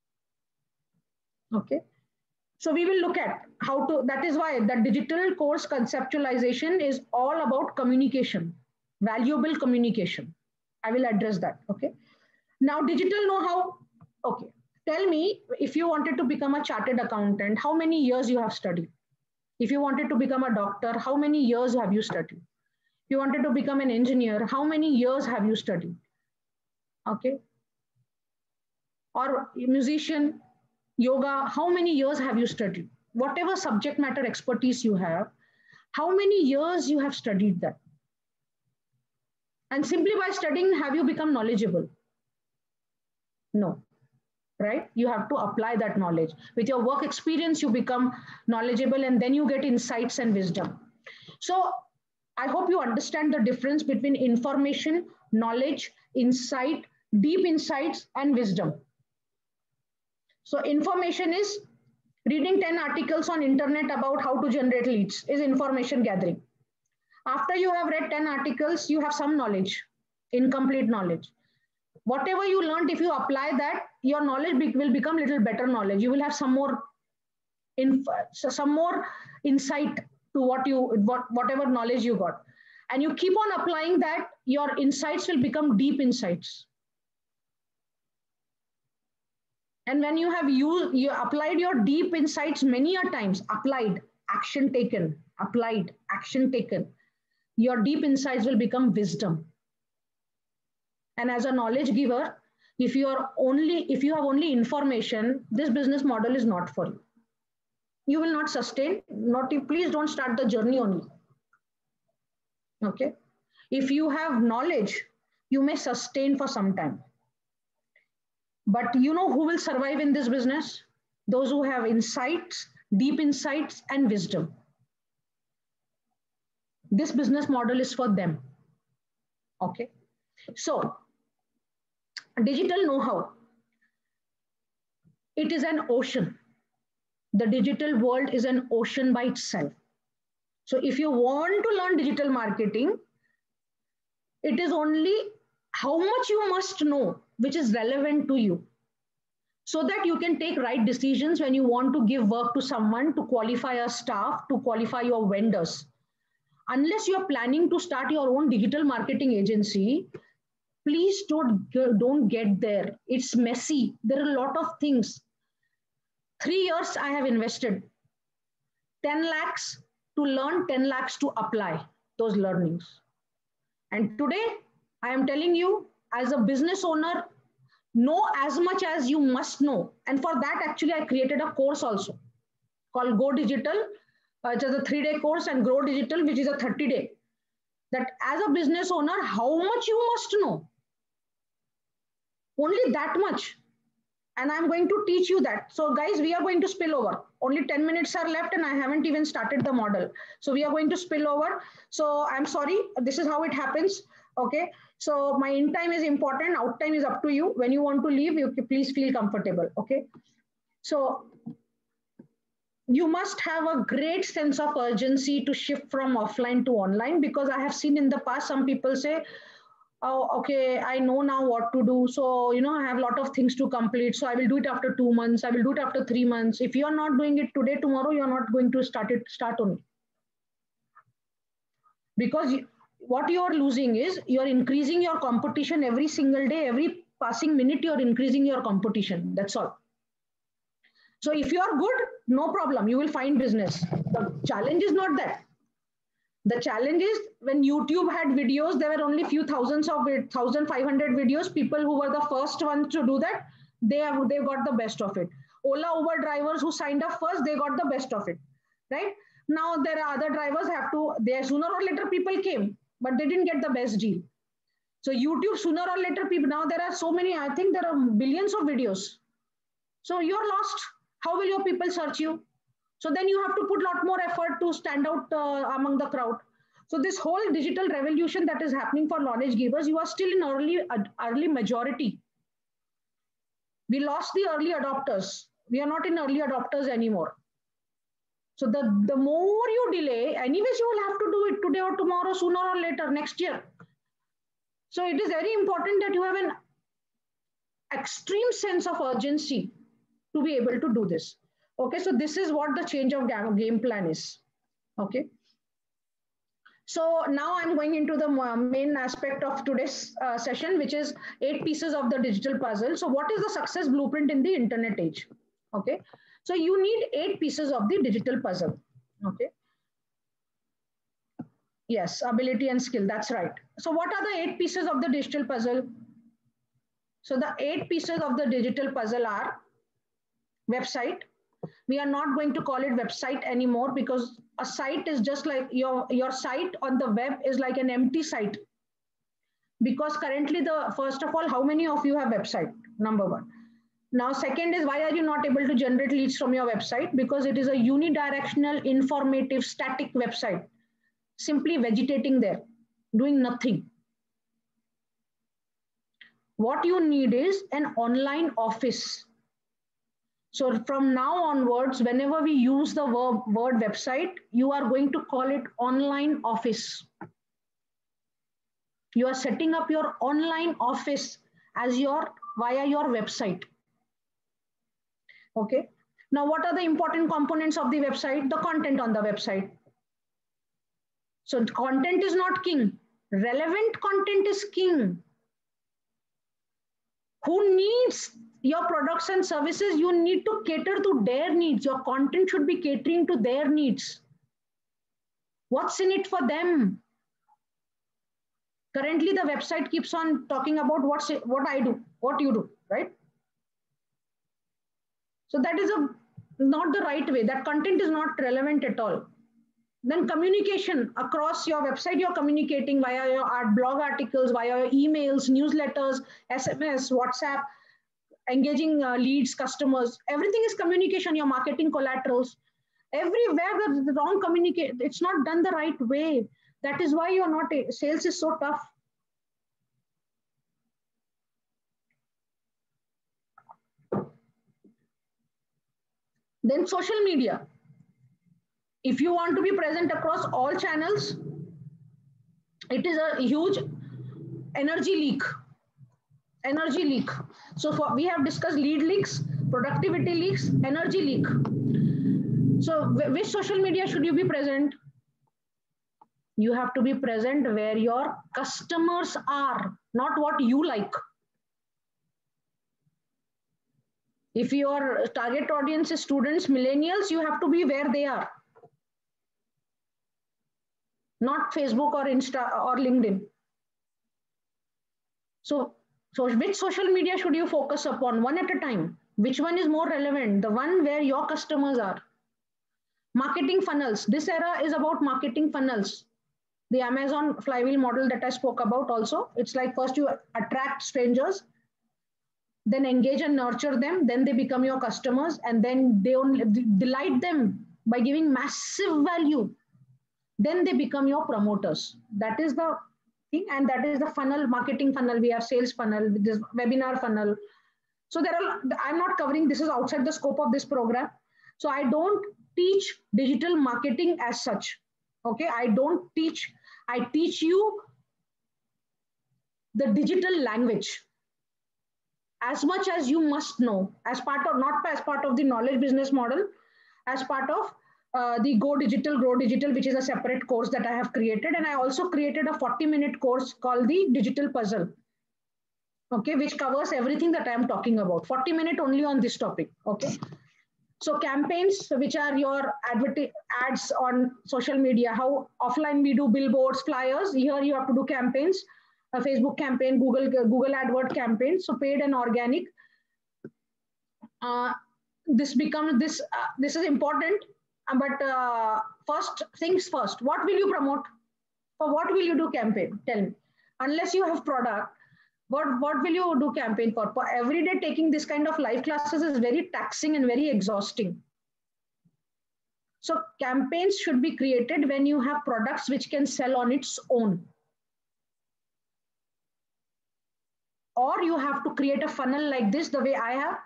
Okay. So we will look at how to, that is why the digital course conceptualization is all about communication, valuable communication. I will address that. Okay. Now, digital know-how. Okay. Tell me, if you wanted to become a chartered accountant, how many years you have studied? If you wanted to become a doctor, how many years have you studied? You wanted to become an engineer, how many years have you studied? Okay. Or a musician, yoga, how many years have you studied? Whatever subject matter expertise you have, how many years you have studied that? And simply by studying, have you become knowledgeable? No, right? You have to apply that knowledge. With your work experience, you become knowledgeable and then you get insights and wisdom. So, I hope you understand the difference between information, knowledge, insight, deep insights, and wisdom. So information is reading ten articles on internet about how to generate leads is information gathering. After you have read ten articles, you have some knowledge, incomplete knowledge. Whatever you learned, if you apply that, your knowledge will become little better knowledge. You will have some more, some more insight to what you, what, whatever knowledge you got. And you keep on applying that, your insights will become deep insights. And when you have used, you applied your deep insights many a times, applied, action taken, applied, action taken, your deep insights will become wisdom. And as a knowledge giver, if you are only, if you have only information, this business model is not for you. You will not sustain, not if, please don't start the journey only. Okay. If you have knowledge, you may sustain for some time. But you know who will survive in this business? Those who have insights, deep insights, and wisdom. This business model is for them. Okay. So, digital know-how. It is an ocean. The digital world is an ocean by itself. So if you want to learn digital marketing, it is only how much you must know, which is relevant to you, so that you can take right decisions when you want to give work to someone, to qualify a staff, to qualify your vendors. Unless you're planning to start your own digital marketing agency, please don't, don't get there. It's messy. There are a lot of things. Three years I have invested ten lakhs to learn, ten lakhs to apply those learnings. And today I am telling you, as a business owner, know as much as you must know. And for that, actually, I created a course also called Go Digital, uh, which is a three-day course, and Grow Digital, which is a thirty-day. That as a business owner, how much you must know. Only that much. And I'm going to teach you that. So guys, we are going to spill over. Only ten minutes are left and I haven't even started the model. So we are going to spill over. So I'm sorry, this is how it happens. Okay. So my in time is important. Out time is up to you. When you want to leave, you please feel comfortable. Okay. So you must have a great sense of urgency to shift from offline to online, because I have seen in the past, some people say, oh, okay, I know now what to do. So, you know, I have a lot of things to complete. So I will do it after two months. I will do it after three months. If you are not doing it today, tomorrow, you are not going to start it, start only. Because you, what you are losing is you are increasing your competition every single day, every passing minute, you are increasing your competition. That's all. So if you are good, no problem. You will find business. The challenge is not that. The challenge is when YouTube had videos, there were only few thousands of it, one thousand five hundred videos. People who were the first ones to do that, they have they got the best of it. Ola, Uber drivers who signed up first, they got the best of it, right? Now there are other drivers have to, there sooner or later people came, but they didn't get the best deal. So YouTube, sooner or later people, now there are so many, I think there are billions of videos. So you're lost. How will your people search you? So then you have to put a lot more effort to stand out uh, among the crowd. So this whole digital revolution that is happening for knowledge givers, you are still in early, uh, early majority. We lost the early adopters. We are not in early adopters anymore. So the, the more you delay, anyways, you will have to do it today or tomorrow, sooner or later, next year. So it is very important that you have an extreme sense of urgency to be able to do this. Okay, so this is what the change of game plan is. Okay. So now I'm going into the main aspect of today's uh, session, which is eight pieces of the digital puzzle. So what is the success blueprint in the internet age? Okay. So you need eight pieces of the digital puzzle. Okay. Yes, ability and skill. That's right. So what are the eight pieces of the digital puzzle? So the eight pieces of the digital puzzle are website. We are not going to call it website anymore, because a site is just like your, your site on the web is like an empty site. Because currently the, first of all, how many of you have website? Number one. Now, second is, why are you not able to generate leads from your website? Because it is a unidirectional, informative, static website, simply vegetating there, doing nothing. What you need is an online office. So from now onwards, whenever we use the word, word website, you are going to call it online office. You are setting up your online office as your, via your website. Okay. Now, what are the important components of the website? The content on the website. So content is not king. Relevant content is king. Who needs your products and services? You need to cater to their needs. Your content should be catering to their needs. What's in it for them? Currently, the website keeps on talking about what's it, what I do, what you do, right? So that is a not the right way. That content is not relevant at all. Then communication across your website, you're communicating via your art, blog articles, via your emails, newsletters, S M S, WhatsApp, engaging uh, leads, customers. Everything is communication, your marketing collaterals. Everywhere the wrong communicate, it's not done the right way. That is why you're not, sales is so tough. Then social media. If you want to be present across all channels, it is a huge energy leak. Energy leak. So for, we have discussed lead leaks, productivity leaks, energy leak. So which social media should you be present? You have to be present where your customers are, not what you like. If your target audience is students, millennials, you have to be where they are. Not Facebook or Insta or LinkedIn. So, so which social media should you focus upon one at a time? Which one is more relevant? The one where your customers are. Marketing funnels. This era is about marketing funnels. The Amazon flywheel model that I spoke about also. It's like first you attract strangers, then engage and nurture them, then they become your customers, and then they only delight them by giving massive value. Then they become your promoters. That is the thing, and that is the funnel, marketing funnel. We have sales funnel, this webinar funnel. So there are, I'm not covering, this is outside the scope of this program. So I don't teach digital marketing as such. Okay, I don't teach, I teach you the digital language. As much as you must know, as part of, not as part of the knowledge business model, as part of uh, the Go Digital, Grow Digital, which is a separate course that I have created. And I also created a forty minute course called the Digital Puzzle, okay, which covers everything that I am talking about. forty minute only on this topic, okay. So campaigns, which are your ads on social media, how offline we do billboards, flyers, here you have to do campaigns. A Facebook campaign, Google Google AdWord campaign, so paid and organic. Uh, this becomes this. Uh, this is important, but uh, first things first. What will you promote? For what will you do campaign? Tell me. Unless you have product, what what will you do campaign for? For every day taking this kind of live classes is very taxing and very exhausting. So campaigns should be created when you have products which can sell on its own. Or you have to create a funnel like this, the way I have.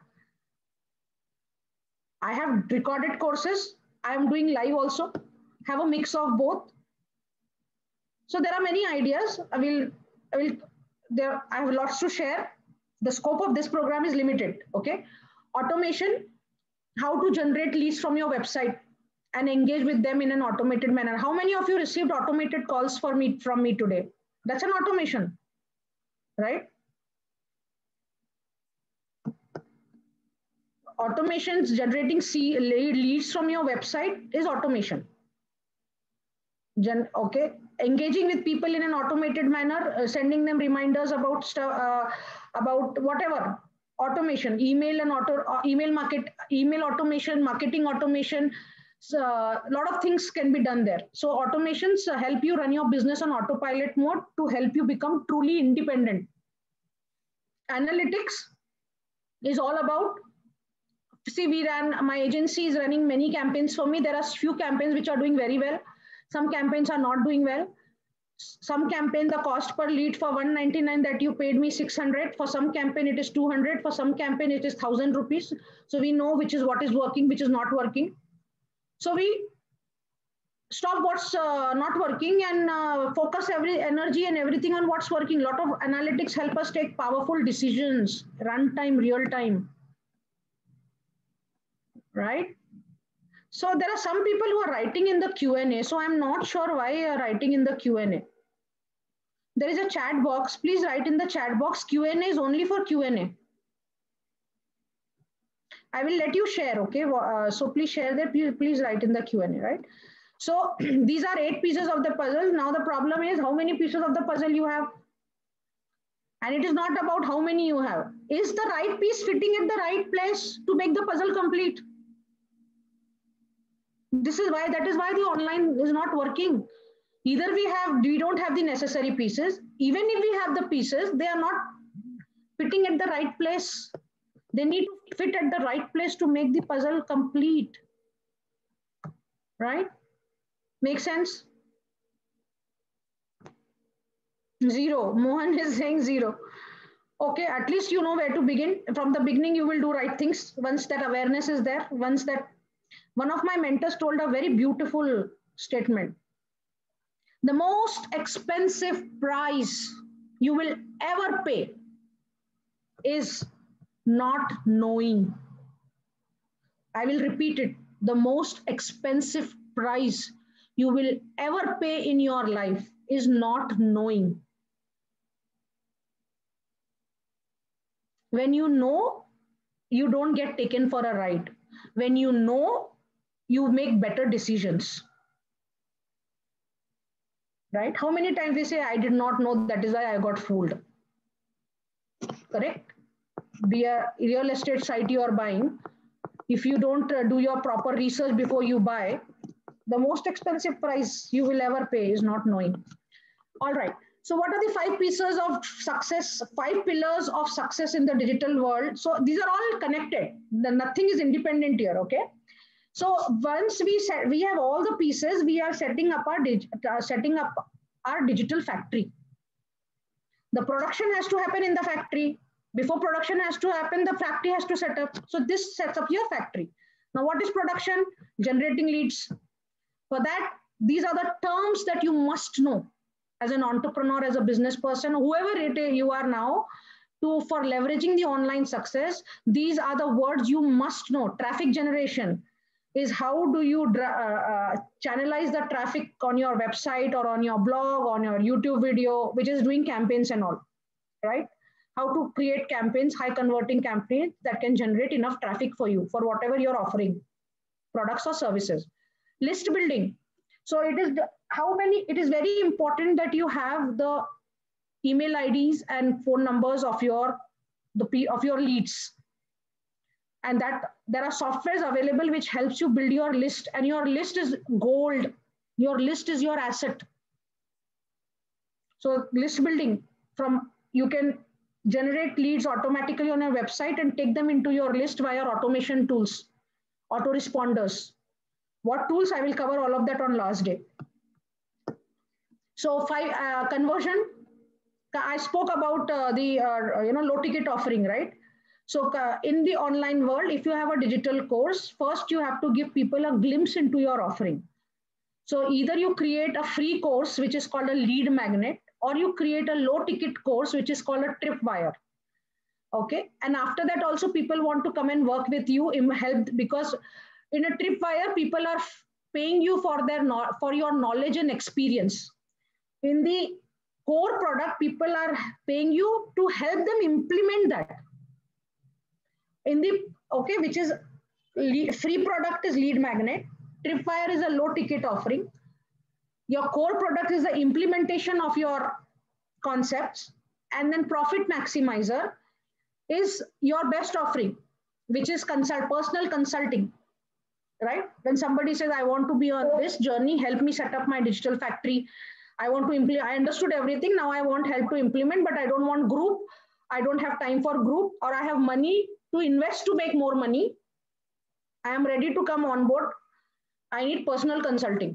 I have recorded courses. I am doing live also. Have a mix of both. So there are many ideas. I will, I will, there, I have lots to share. The scope of this program is limited, okay? Automation, how to generate leads from your website and engage with them in an automated manner. How many of you received automated calls for me, from me today? That's an automation, right? Automations, generating C leads from your website is automation. Gen, okay, engaging with people in an automated manner, uh, sending them reminders about stuff, uh, about whatever. Automation, email and auto, uh, email market, email automation, marketing automation. So, a lot of things can be done there. So automations uh, help you run your business on autopilot mode to help you become truly independent. Analytics is all about. See, we ran, my agency is running many campaigns for me. There are few campaigns which are doing very well. Some campaigns are not doing well. Some campaign, the cost per lead for one ninety-nine that you paid me six hundred. For some campaign, it is two hundred. For some campaign, it is one thousand rupees. So we know which is what is working, which is not working. So we stop what's uh, not working and uh, focus every energy and everything on what's working. A lot of analytics help us take powerful decisions, runtime, real time. Right? So there are some people who are writing in the Q and A. So I'm not sure why you are writing in the Q and A. There is a chat box. Please write in the chat box. Q and A is only for Q and A. I will let you share, okay? Uh, so please share that. Please, please write in the Q and A, right? So these are eight pieces of the puzzle. Now the problem is how many pieces of the puzzle you have. And it is not about how many you have. Is the right piece fitting at the right place to make the puzzle complete? This is why, that is why the online is not working. Either we have, we don't have the necessary pieces. Even if we have the pieces, they are not fitting at the right place. They need to fit at the right place to make the puzzle complete. Right? Make sense? Zero. Mohan is saying zero. Okay, at least you know where to begin. From the beginning, you will do right things. Once that awareness is there, once that, one of my mentors told a very beautiful statement. The most expensive prize you will ever pay is not knowing. I will repeat it. The most expensive price you will ever pay in your life is not knowing. When you know, you don't get taken for a ride. When you know, you make better decisions. Right? How many times we say, I did not know, that is why I got fooled. Correct? Be a real estate site you are buying. If you don't uh, do your proper research before you buy, the most expensive price you will ever pay is not knowing. All right. So what are the five pieces of success, five pillars of success in the digital world? So these are all connected. The, nothing is independent here, okay? So once we set, we have all the pieces, we are setting up our uh, setting up our digital factory. The production has to happen in the factory. Before production has to happen, the factory has to set up. So this sets up your factory. Now, what is production? Generating leads. For that, these are the terms that you must know as an entrepreneur, as a business person, whoever it is you are now, to for leveraging the online success. These are the words you must know. Traffic generation is how do you uh, uh, channelize the traffic on your website or on your blog, on your YouTube video, which is doing campaigns and all, right? How to create campaigns, high converting campaigns that can generate enough traffic for you for whatever you're offering, products or services. List building. So it is the, how many, it is very important that you have the email I Ds and phone numbers of your, the of your leads. And that there are softwares available which helps you build your list, and your list is gold. Your list is your asset. So list building, from you can generate leads automatically on your website and take them into your list via automation tools, autoresponders. What tools? I will cover all of that on last day. So five uh, conversion. I spoke about uh, the uh, you know low ticket offering, right? So uh, in the online world, if you have a digital course, first you have to give people a glimpse into your offering. So either you create a free course, which is called a lead magnet, or you create a low ticket course, which is called a tripwire. Okay. And after that also people want to come and work with you in help, because in a tripwire, people are paying you for their for your knowledge and experience. In the core product, people are paying you to help them implement that. In the, okay, which is lead, free product is lead magnet. Tripwire is a low ticket offering. Your core product is the implementation of your concepts. And then profit maximizer is your best offering, which is consult, personal consulting, right? When somebody says, I want to be on this journey, help me set up my digital factory. I want to implement, I understood everything. Now I want help to implement, but I don't want group. I don't have time for group, or I have money to invest to make more money. I am ready to come on board. I need personal consulting.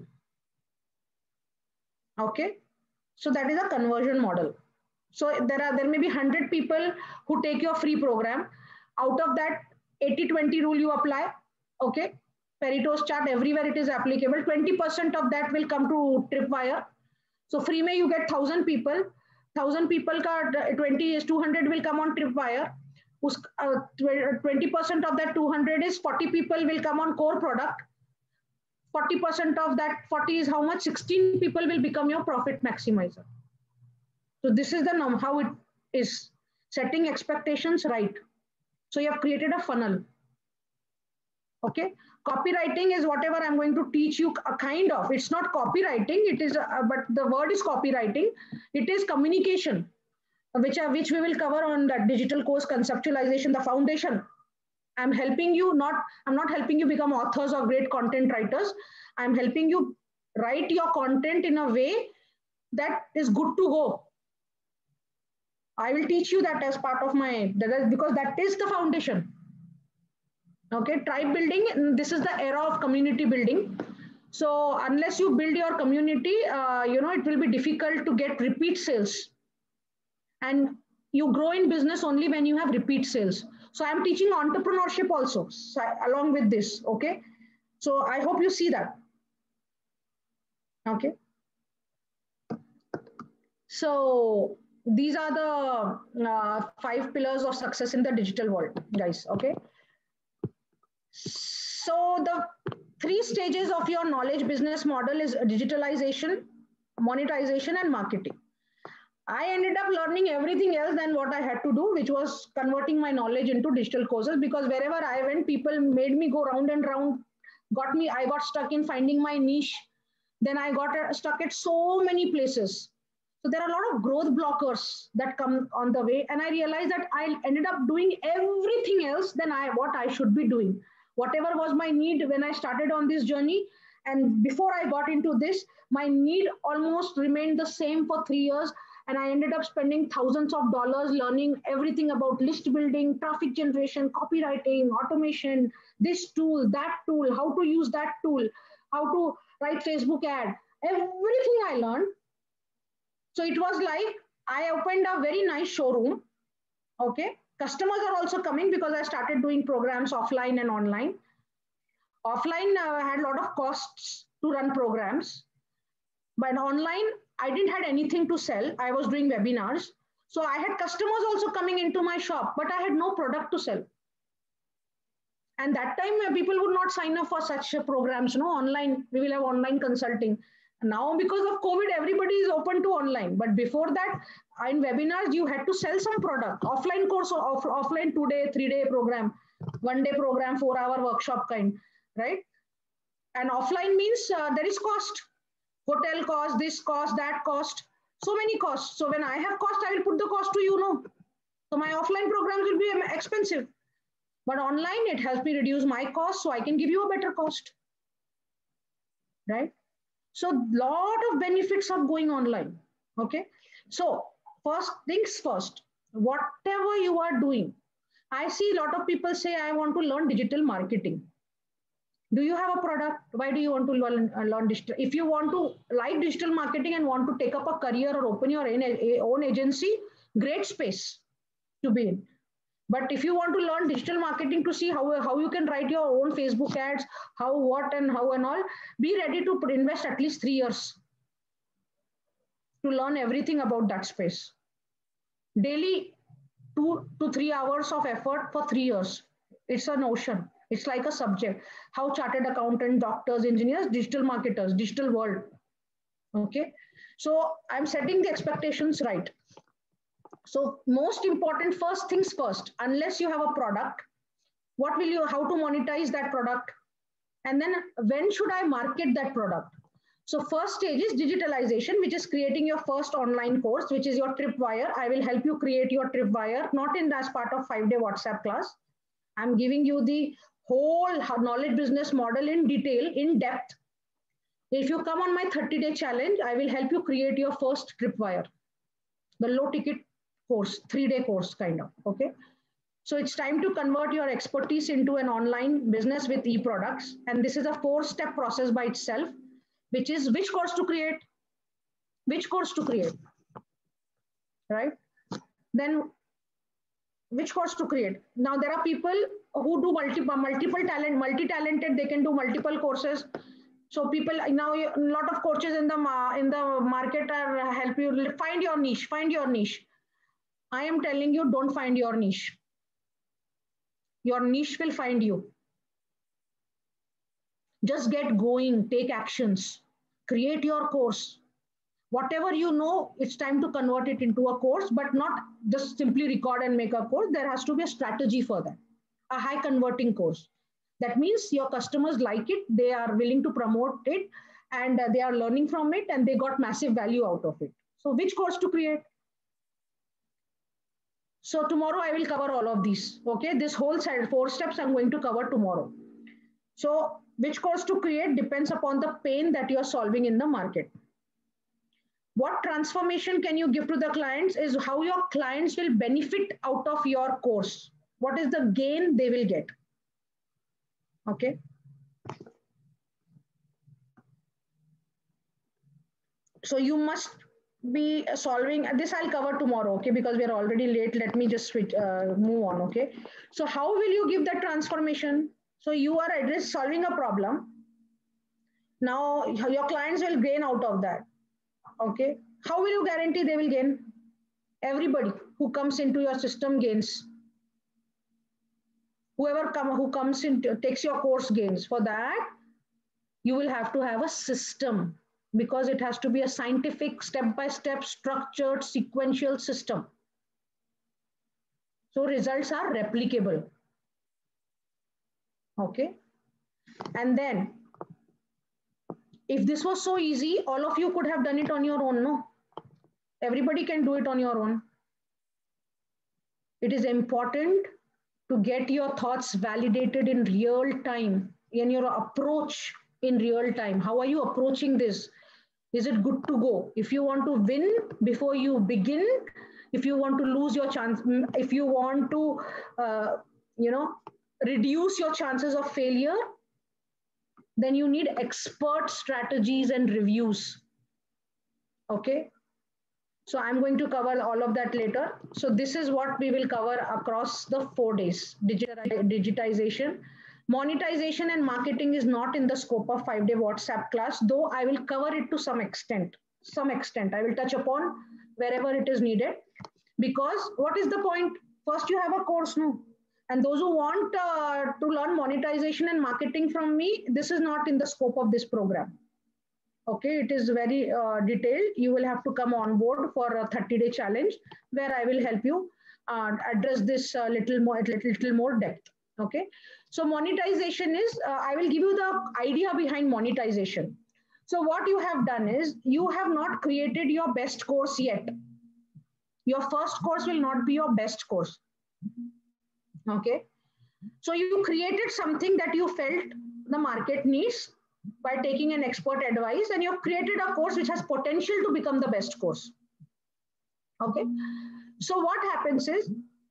Okay. So that is a conversion model. So there are, there may be one hundred people who take your free program. Out of that, eighty twenty rule you apply. Okay. Pareto's chart, everywhere it is applicable. twenty percent of that will come to Tripwire. So free may you get one thousand people. one thousand people ka twenty is two hundred will come on Tripwire. twenty percent of that two hundred is forty people will come on core product. forty percent of that forty is how much? sixteen people will become your profit maximizer. So this is the num how it is, setting expectations right. So you have created a funnel. Okay. Copywriting is whatever I'm going to teach you a kind of, it's not copywriting, it is, a, but the word is copywriting. It is communication, which are, which we will cover on that digital course, conceptualization, the foundation. I'm helping you not, I'm not helping you become authors or great content writers. I'm helping you write your content in a way that is good to go. I will teach you that as part of my, because that is the foundation. Okay, tribe building, this is the era of community building. So unless you build your community, uh, you know, it will be difficult to get repeat sales. And you grow in business only when you have repeat sales. So I'm teaching entrepreneurship also so, along with this. Okay. So I hope you see that. Okay. So these are the uh, five pillars of success in the digital world, guys. Okay. So the three stages of your knowledge business model is digitalization, monetization, and marketing. I ended up learning everything else than what I had to do, which was converting my knowledge into digital courses, because wherever I went, people made me go round and round, got me, I got stuck in finding my niche. Then I got stuck at so many places. So there are a lot of growth blockers that come on the way. And I realized that I ended up doing everything else than I what I should be doing. Whatever was my need when I started on this journey, and before I got into this, my need almost remained the same for three years. And I ended up spending thousands of dollars learning everything about list building, traffic generation, copywriting, automation, this tool, that tool, how to use that tool, how to write Facebook ad, everything I learned. So it was like I opened a very nice showroom. Okay. Customers are also coming because I started doing programs offline and online. Offline uh, had a lot of costs to run programs, but online, I didn't have anything to sell. I was doing webinars. So I had customers also coming into my shop, but I had no product to sell. And that time, people would not sign up for such programs. No, online, we will have online consulting. Now, because of COVID, everybody is open to online. But before that, in webinars, you had to sell some product. Offline course, or off, offline two-day, three-day program, one-day program, four-hour workshop kind, right? And offline means uh, there is cost. Hotel cost, this cost, that cost, so many costs. So when I have cost, I will put the cost to you know. So my offline programs will be expensive. But online, it helps me reduce my cost so I can give you a better cost. Right? So lot of benefits of going online. Okay. So first things first, whatever you are doing, I see a lot of people say, I want to learn digital marketing. Do you have a product? Why do you want to learn, uh, learn digital? If you want to like digital marketing and want to take up a career or open your own agency, great space to be in. But if you want to learn digital marketing to see how, how you can write your own Facebook ads, how, what, and how and all, be ready to invest at least three years to learn everything about that space. Daily two to three hours of effort for three years. It's an ocean. It's like a subject. How chartered accountant, doctors, engineers, digital marketers, digital world. Okay. So I'm setting the expectations right. So most important, first things first, unless you have a product, what will you, how to monetize that product? And then when should I market that product? So first stage is digitalization, which is creating your first online course, which is your Tripwire. I will help you create your Tripwire, not in as part of five-day WhatsApp class. I'm giving you the whole knowledge business model in detail, in depth. If you come on my thirty-day challenge, I will help you create your first Tripwire, the low ticket course, three-day course kind of, okay? So it's time to convert your expertise into an online business with e-products. And this is a four-step process by itself, which is which course to create, which course to create, right? Then which course to create. Now there are people who do multiple, multiple talent, multi-talented, they can do multiple courses. So people, now a lot of coaches in the, in the market are help you find your niche, find your niche. I am telling you, don't find your niche. Your niche will find you. Just get going, take actions, create your course. Whatever you know, it's time to convert it into a course, but not just simply record and make a course. There has to be a strategy for that, a high converting course. That means your customers like it, they are willing to promote it, and they are learning from it, and they got massive value out of it. So which course to create? So tomorrow I will cover all of these. Okay, this whole side, four steps I'm going to cover tomorrow. So which course to create depends upon the pain that you're solving in the market. What transformation can you give to the clients is how your clients will benefit out of your course. What is the gain they will get? Okay. So you must be solving this. I'll cover tomorrow, okay, because we are already late. Let me just switch, uh, move on. Okay, so how will you give that transformation? So you are address solving a problem. Now your clients will gain out of that. Okay, how will you guarantee they will gain? Everybody who comes into your system gains. Whoever come, who comes in, takes your course gains. For that, you will have to have a system, because it has to be a scientific, step-by-step, structured, sequential system. So results are replicable. Okay. And then, if this was so easy, all of you could have done it on your own, no? Everybody can do it on your own. It is important to get your thoughts validated in real time, in your approach in real time. How are you approaching this? Is it good to go? If you want to win before you begin, if you want to lose your chance, if you want to, uh, you know, reduce your chances of failure, then you need expert strategies and reviews. Okay. So I'm going to cover all of that later. So this is what we will cover across the four days. Digitization, monetization and marketing is not in the scope of five-day WhatsApp class, though I will cover it to some extent. Some extent, I will touch upon wherever it is needed. Because what is the point? First, you have a course, no? And those who want uh, to learn monetization and marketing from me, this is not in the scope of this program. Okay, it is very uh, detailed. You will have to come on board for a thirty day challenge where I will help you uh, address this a uh, little more, little, little more depth. Okay, so monetization is, uh, I will give you the idea behind monetization. So what you have done is, you have not created your best course yet. Your first course will not be your best course. Okay, so you created something that you felt the market needs by taking an expert advice, and you've created a course which has potential to become the best course. Okay. So what happens is,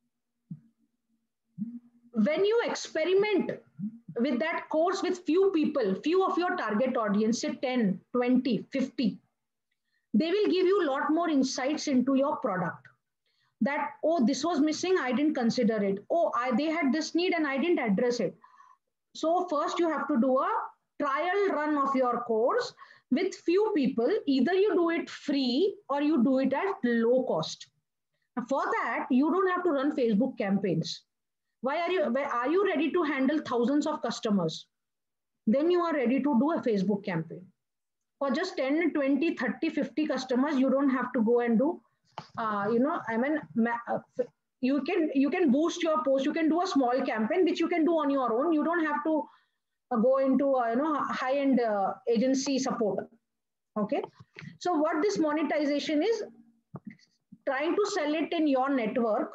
when you experiment with that course with few people, few of your target audience, say ten, twenty, fifty, they will give you a lot more insights into your product. That, oh, this was missing, I didn't consider it. Oh, I, they had this need and I didn't address it. So first you have to do a trial run of your course with few people. Either you do it free or you do it at low cost. For that, you don't have to run Facebook campaigns. Why are you, are you ready to handle thousands of customers? Then you are ready to do a Facebook campaign. For just ten, twenty, thirty, fifty customers, you don't have to go and do, uh, you know, I mean, you can, you can boost your post. You can do a small campaign, which you can do on your own. You don't have to uh, go into, uh, you know, high-end uh, agency support. Okay. So what this monetization is, trying to sell it in your network,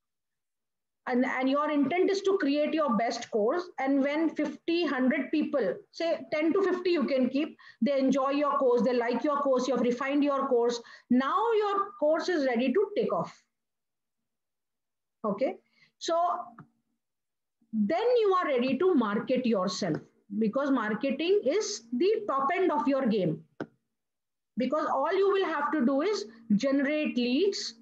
and, and your intent is to create your best course. And when fifty, one hundred people, say ten to fifty you can keep, they enjoy your course, they like your course, you have refined your course. Now your course is ready to take off. Okay. So then you are ready to market yourself, because marketing is the top end of your game. Because all you will have to do is generate leads,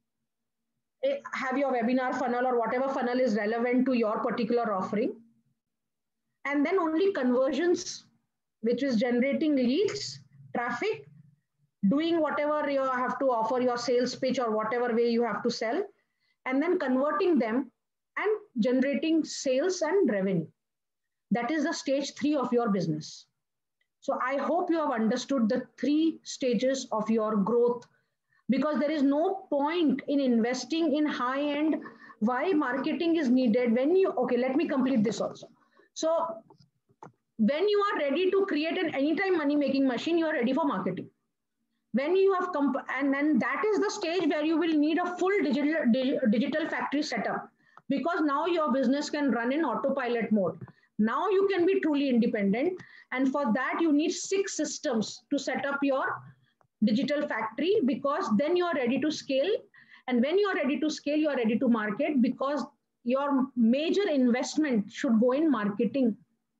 have your webinar funnel or whatever funnel is relevant to your particular offering, and then only conversions, which is generating leads, traffic, doing whatever you have to offer, your sales pitch or whatever way you have to sell, and then converting them and generating sales and revenue. That is the stage three of your business. So I hope you have understood the three stages of your growth, because there is no point in investing in high-end. Why marketing is needed when you, okay, let me complete this also. So when you are ready to create an anytime money-making machine, you are ready for marketing. When you have, comp and then that is the stage where you will need a full digital, digital factory setup, because now your business can run in autopilot mode. Now you can be truly independent. And for that, you need six systems to set up your digital factory, because then you are ready to scale. And when you are ready to scale, you are ready to market, because your major investment should go in marketing.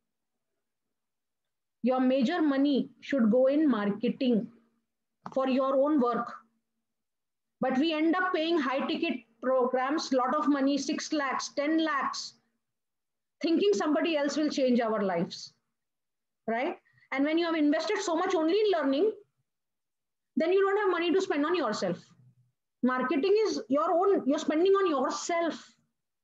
Your major money should go in marketing for your own work. But we end up paying high ticket programs, lot of money, six lakhs, ten lakhs, thinking somebody else will change our lives, right? And when you have invested so much only in learning, then you don't have money to spend on yourself. Marketing is your own, you're spending on yourself,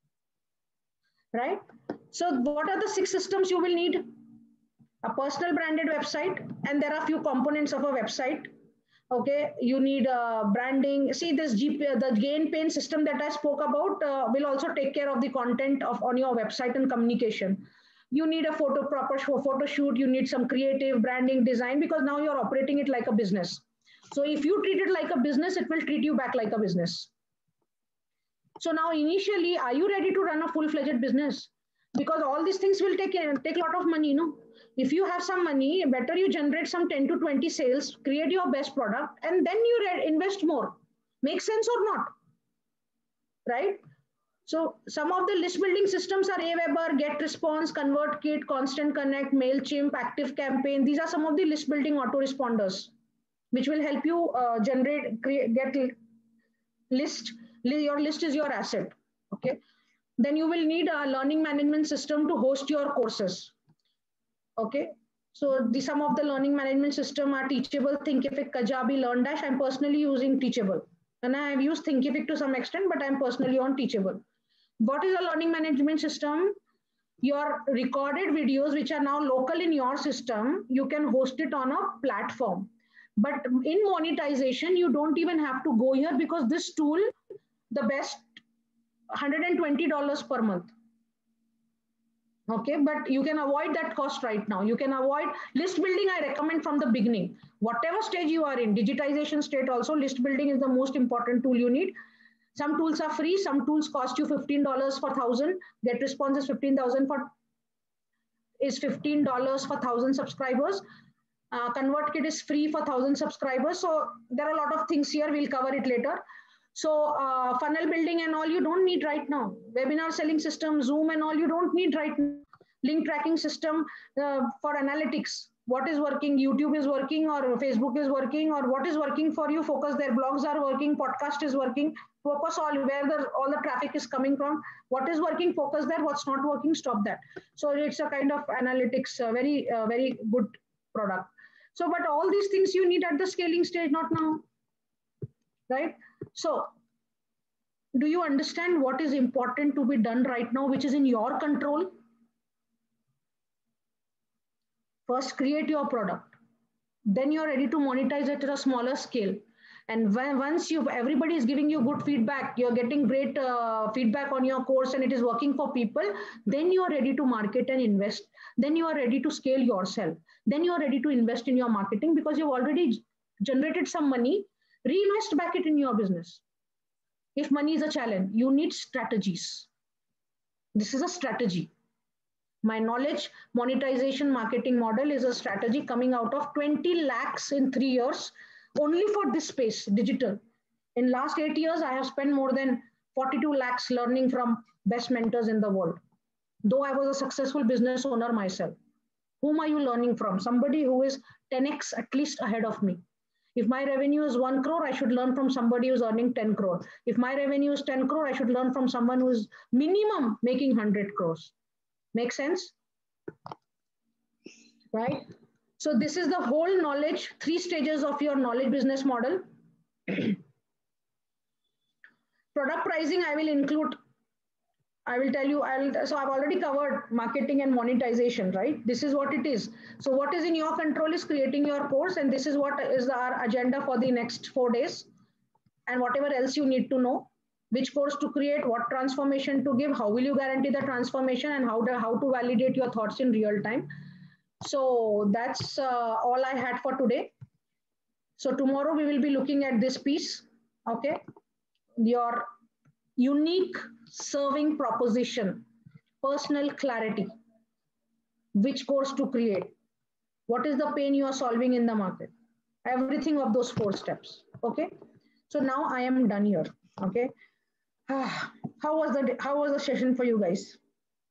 right? So what are the six systems you will need? A personal branded website, and there are a few components of a website. Okay, you need uh, branding. See, this G P, the gain pain system that I spoke about uh, will also take care of the content of on your website and communication. You need a photo proper photo shoot. You need some creative branding design, because now you're operating it like a business. So if you treat it like a business, it will treat you back like a business. So now initially, are you ready to run a full-fledged business? Because all these things will take take a lot of money, you know. If you have some money, better you generate some ten to twenty sales, create your best product, and then you invest more. Make sense or not? Right? So some of the list building systems are Aweber, GetResponse, ConvertKit, Constant Connect, MailChimp, ActiveCampaign. These are some of the list building autoresponders, which will help you uh, generate, create, get list. Your list is your asset. Okay. Then you will need a learning management system to host your courses. Okay. So the some of the learning management system are Teachable, Thinkific, Kajabi, LearnDash. I'm personally using Teachable. And I have used Thinkific to some extent, but I'm personally on Teachable. What is a learning management system? Your recorded videos, which are now local in your system, you can host it on a platform. But in monetization, you don't even have to go here, because this tool, the best one hundred twenty dollars per month. Okay, but you can avoid that cost right now. You can avoid list building. I recommend from the beginning, whatever stage you are in, digitization state also, list building is the most important tool you need. Some tools are free. Some tools cost you fifteen dollars for one thousand. GetResponse is fifteen thousand for is fifteen dollars for one thousand subscribers. Uh, ConvertKit is free for one thousand subscribers. So there are a lot of things here. We'll cover it later. So uh, funnel building and all you don't need right now. Webinar selling system, Zoom and all you don't need right now. Link tracking system uh, for analytics. What is working? YouTube is working, or Facebook is working, or what is working for you? Focus there. Blogs are working. Podcast is working. Focus all where the all the traffic is coming from. What is working? Focus there. What's not working? Stop that. So it's a kind of analytics. Uh, very uh, very good product. So, but all these things you need at the scaling stage, not now, right? So, do you understand what is important to be done right now, which is in your control? First, create your product. Then you're ready to monetize it at a smaller scale. And when, once you've, everybody is giving you good feedback, you're getting great uh, feedback on your course and it is working for people, then you are ready to market and invest. Then you are ready to scale yourself. Then you are ready to invest in your marketing, because you've already generated some money. Reinvest back it in your business. If money is a challenge, you need strategies. This is a strategy. My knowledge monetization marketing model is a strategy coming out of twenty lakhs in three years only for this space, digital. In last eight years, I have spent more than forty-two lakhs learning from best mentors in the world. Though I was a successful business owner myself. Whom are you learning from? Somebody who is ten X at least ahead of me. If my revenue is one crore, I should learn from somebody who's earning ten crore. If my revenue is ten crore, I should learn from someone who is minimum making one hundred crores. Make sense? Right? So this is the whole knowledge, three stages of your knowledge business model. Product pricing, I will include. I will tell you, I'll, so I've already covered marketing and monetization, right? This is what it is. So what is in your control is creating your course, and this is what is our agenda for the next four days. And whatever else you need to know, which course to create, what transformation to give, how will you guarantee the transformation, and how to, how to validate your thoughts in real time. So that's uh, all I had for today. So tomorrow we will be looking at this piece, okay? Your unique serving proposition, personal clarity, which course to create, what is the pain you are solving in the market, everything of those four steps, okay? So now I am done here, okay? How was the, how was the session for you guys?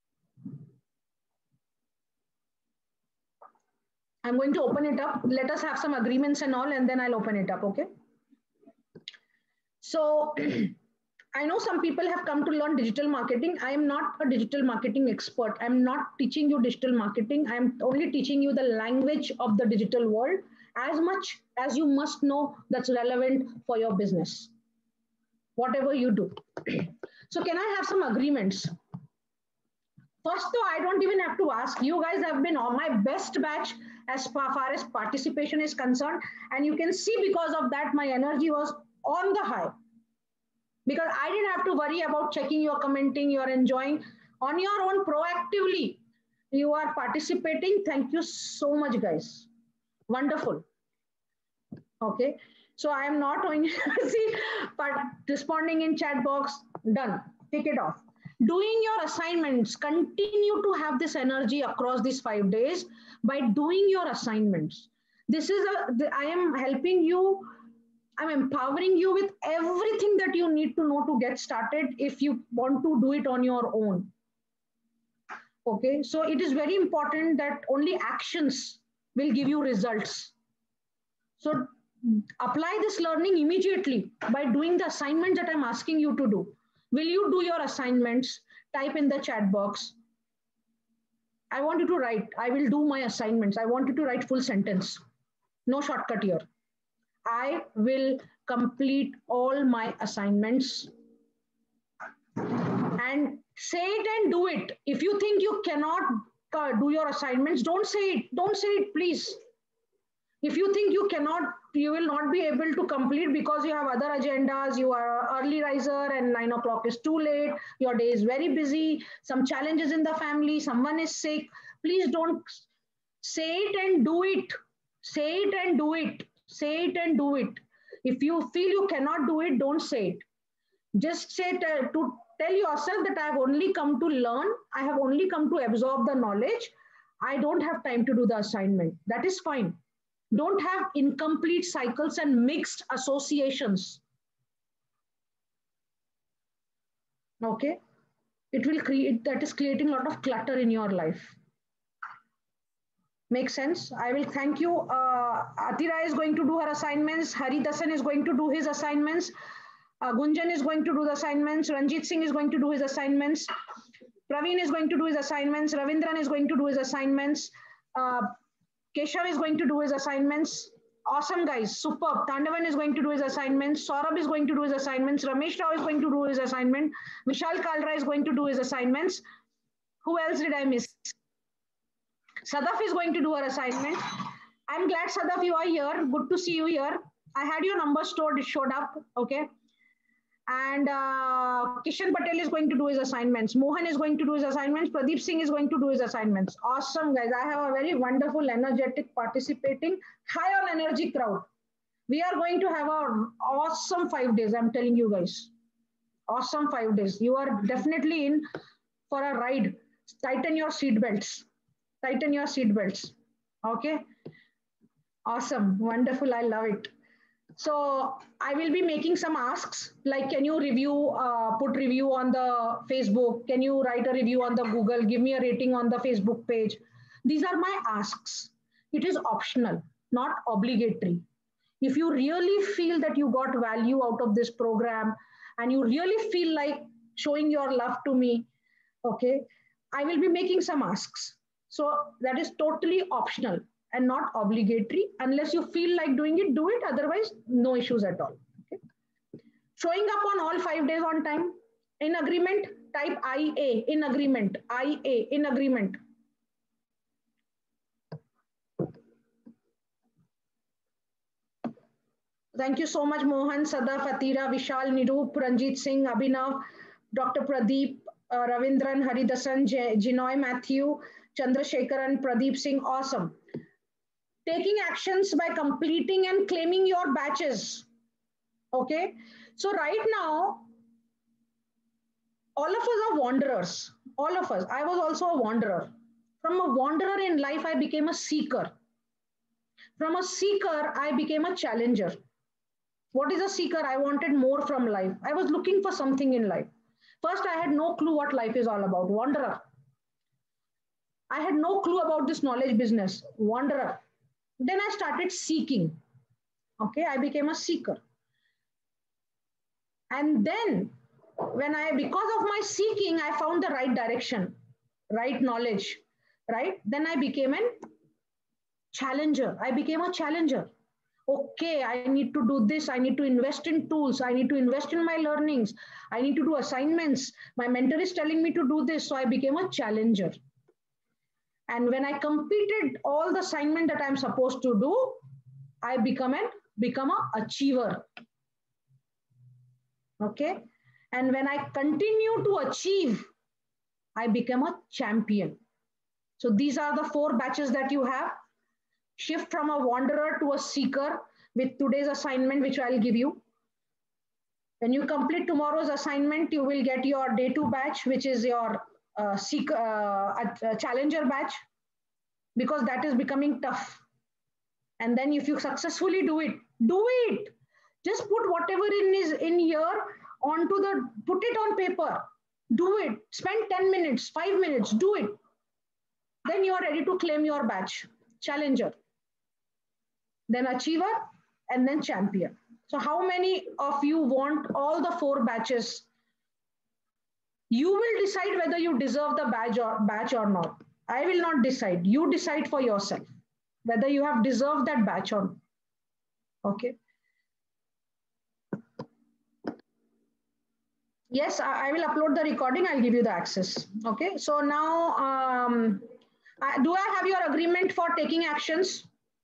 I'm going to open it up. Let us have some agreements and all, and then I'll open it up, okay? So I know some people have come to learn digital marketing. I am not a digital marketing expert. I'm not teaching you digital marketing. I'm only teaching you the language of the digital world, as much as you must know that's relevant for your business. whatever you do. So can I have some agreements? First, though, I don't even have to ask. You guys have been on my best batch as far as participation is concerned. And you can see because of that, my energy was on the high. Because I didn't have to worry about checking, you're commenting, you're enjoying. On your own, proactively, you are participating. Thank you so much, guys. Wonderful. Okay. So I am not going to see, but responding in chat box, done. Take it off. Doing your assignments, continue to have this energy across these five days by doing your assignments. This is a, I am helping you, I'm empowering you with everything that you need to know to get started if you want to do it on your own. Okay, so it is very important that only actions will give you results. So apply this learning immediately by doing the assignments that I'm asking you to do. Will you do your assignments? Type in the chat box. I want you to write, I will do my assignments. I want you to write full sentence. No shortcut here. I will complete all my assignments. And say it and do it. If you think you cannot do your assignments, don't say it. Don't say it, please. If you think you cannot, you will not be able to complete because you have other agendas, you are an early riser and nine o'clock is too late, your day is very busy, some challenges in the family, someone is sick, please don't say it and do it. Say it and do it. Say it and do it. If you feel you cannot do it, don't say it. Just say to, to tell yourself that I have only come to learn, I have only come to absorb the knowledge, I don't have time to do the assignment. That is fine. Don't have incomplete cycles and mixed associations. Okay? It will create, that is creating a lot of clutter in your life. Make sense? I will thank you. Uh, Atira is going to do her assignments. Hari Dasan is going to do his assignments. Uh, Gunjan is going to do the assignments. Ranjit Singh is going to do his assignments. Praveen is going to do his assignments. Ravindran is going to do his assignments. Uh, Keshav is going to do his assignments. Awesome, guys. Superb. Tandavan is going to do his assignments. Saurabh is going to do his assignments. Ramesh Rao is going to do his assignment. Vishal Kalra is going to do his assignments. Who else did I miss? Sadaf is going to do her assignment. I'm glad, Sadaf, you are here. Good to see you here. I had your number stored. It showed up. Okay. And uh, Kishan Patel is going to do his assignments. Mohan is going to do his assignments. Pradeep Singh is going to do his assignments. Awesome, guys. I have a very wonderful, energetic, participating, high on energy crowd. We are going to have an awesome five days. I'm telling you guys. Awesome five days. You are definitely in for a ride. Tighten your seat belts. Tighten your seat belts. Okay. Awesome. Wonderful. I love it. So I will be making some asks, like, can you review, uh, put review on the Facebook? Can you write a review on the Google? Give me a rating on the Facebook page. These are my asks. It is optional, not obligatory. If you really feel that you got value out of this program and you really feel like showing your love to me, okay, I will be making some asks. So that is totally optional and not obligatory. Unless you feel like doing it, do it. Otherwise, no issues at all. Okay. Showing up on all five days on time. In agreement, type I A, in agreement, I A, in agreement. Thank you so much, Mohan, Sadaf, Atira, Vishal, Nirup, Ranjit Singh, Abhinav, Doctor Pradeep, uh, Ravindran, Haridasan, Jinoy, Matthew, Chandrasekharan, Pradeep Singh. Awesome. Taking actions by completing and claiming your batches. Okay. So right now, all of us are wanderers. All of us. I was also a wanderer. From a wanderer in life, I became a seeker. From a seeker, I became a challenger. What is a seeker? I wanted more from life. I was looking for something in life. First, I had no clue what life is all about. Wanderer. I had no clue about this knowledge business. Wanderer. Then I started seeking. Okay, I became a seeker. And then when I, because of my seeking, I found the right direction, right knowledge, right? Then I became a challenger. I became a challenger. Okay, I need to do this. I need to invest in tools. I need to invest in my learnings. I need to do assignments. My mentor is telling me to do this. So I became a challenger. And when I completed all the assignment that I'm supposed to do, I become an become a achiever. Okay. And when I continue to achieve, I become a champion. So these are the four batches that you have. Shift from a wanderer to a seeker with today's assignment, which I'll give you. When you complete tomorrow's assignment, you will get your day two batch, which is your uh, seeker, uh, uh, challenger batch, because that is becoming tough. And then if you successfully do it, do it. Just put whatever in is in here onto the, put it on paper. Do it. Spend ten minutes, five minutes, do it. Then you are ready to claim your badge. Challenger, then achiever, and then champion. So how many of you want all the four batches? You will decide whether you deserve the badge or, badge or not. I will not decide. You decide for yourself whether you have deserved that badge or not. Okay. Yes, I, I will upload the recording. I'll give you the access. Okay. So now, um, I, do I have your agreement for taking actions?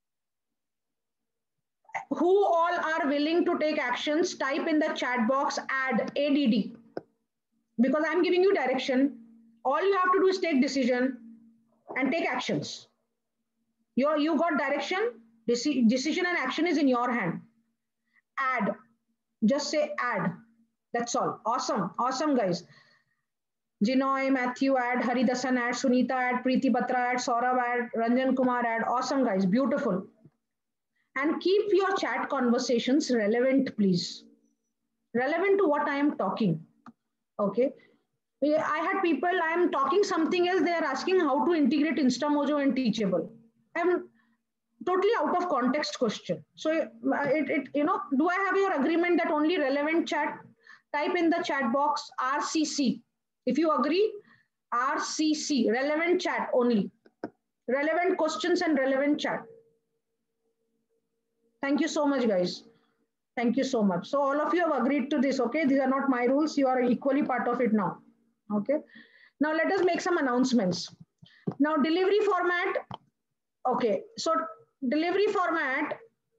Who all are willing to take actions? Type in the chat box, add A D D. Because I'm giving you direction. All you have to do is take decision and take actions. You you got direction, deci decision and action is in your hand. Add, just say add. That's all. Awesome, awesome guys. Jinoy, Matthew add, Haridasan add, Sunita add, Preeti Batra add, Saurabh add, Ranjan Kumar add. Awesome guys, beautiful. And keep your chat conversations relevant, please. Relevant to what I am talking. Okay. I had people, I am talking something else, they are asking how to integrate InstaMojo and Teachable. I'm totally out of context question. So it, it, you know, do I have your agreement that only relevant chat? Type in the chat box R C C. If you agree, R C C, relevant chat only. Relevant questions and relevant chat. Thank you so much, guys. Thank you so much. So all of you have agreed to this, okay? These are not my rules. You are equally part of it now, okay? Now let us make some announcements. Now delivery format, okay. So delivery format,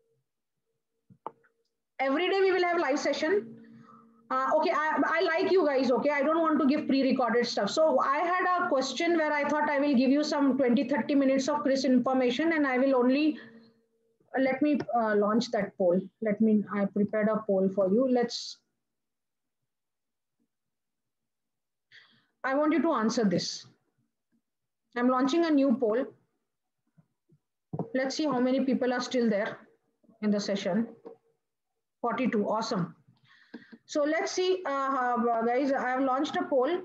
every day we will have live session. Uh, okay, I, I like you guys, okay? I don't want to give pre-recorded stuff. So I had a question where I thought I will give you some twenty, thirty minutes of Chris information and I will only, let me uh, launch that poll. Let me, I prepared a poll for you. Let's, I want you to answer this. I'm launching a new poll. Let's see how many people are still there in the session. forty-two, awesome. So let's see, uh, guys, I have launched a poll.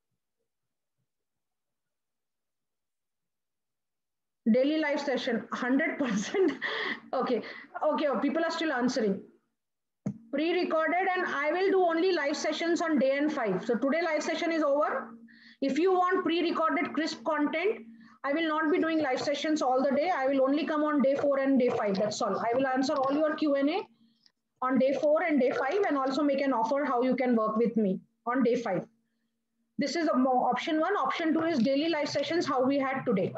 Daily live session, one hundred percent. Okay, okay, people are still answering. Pre-recorded, and I will do only live sessions on day and five. So today live session is over. If you want pre-recorded crisp content, I will not be doing live sessions all the day. I will only come on day four and day five. That's all. I will answer all your Q and A on day four and day five and also make an offer how you can work with me on day five. This is option one. Option two is daily live sessions, how we had today.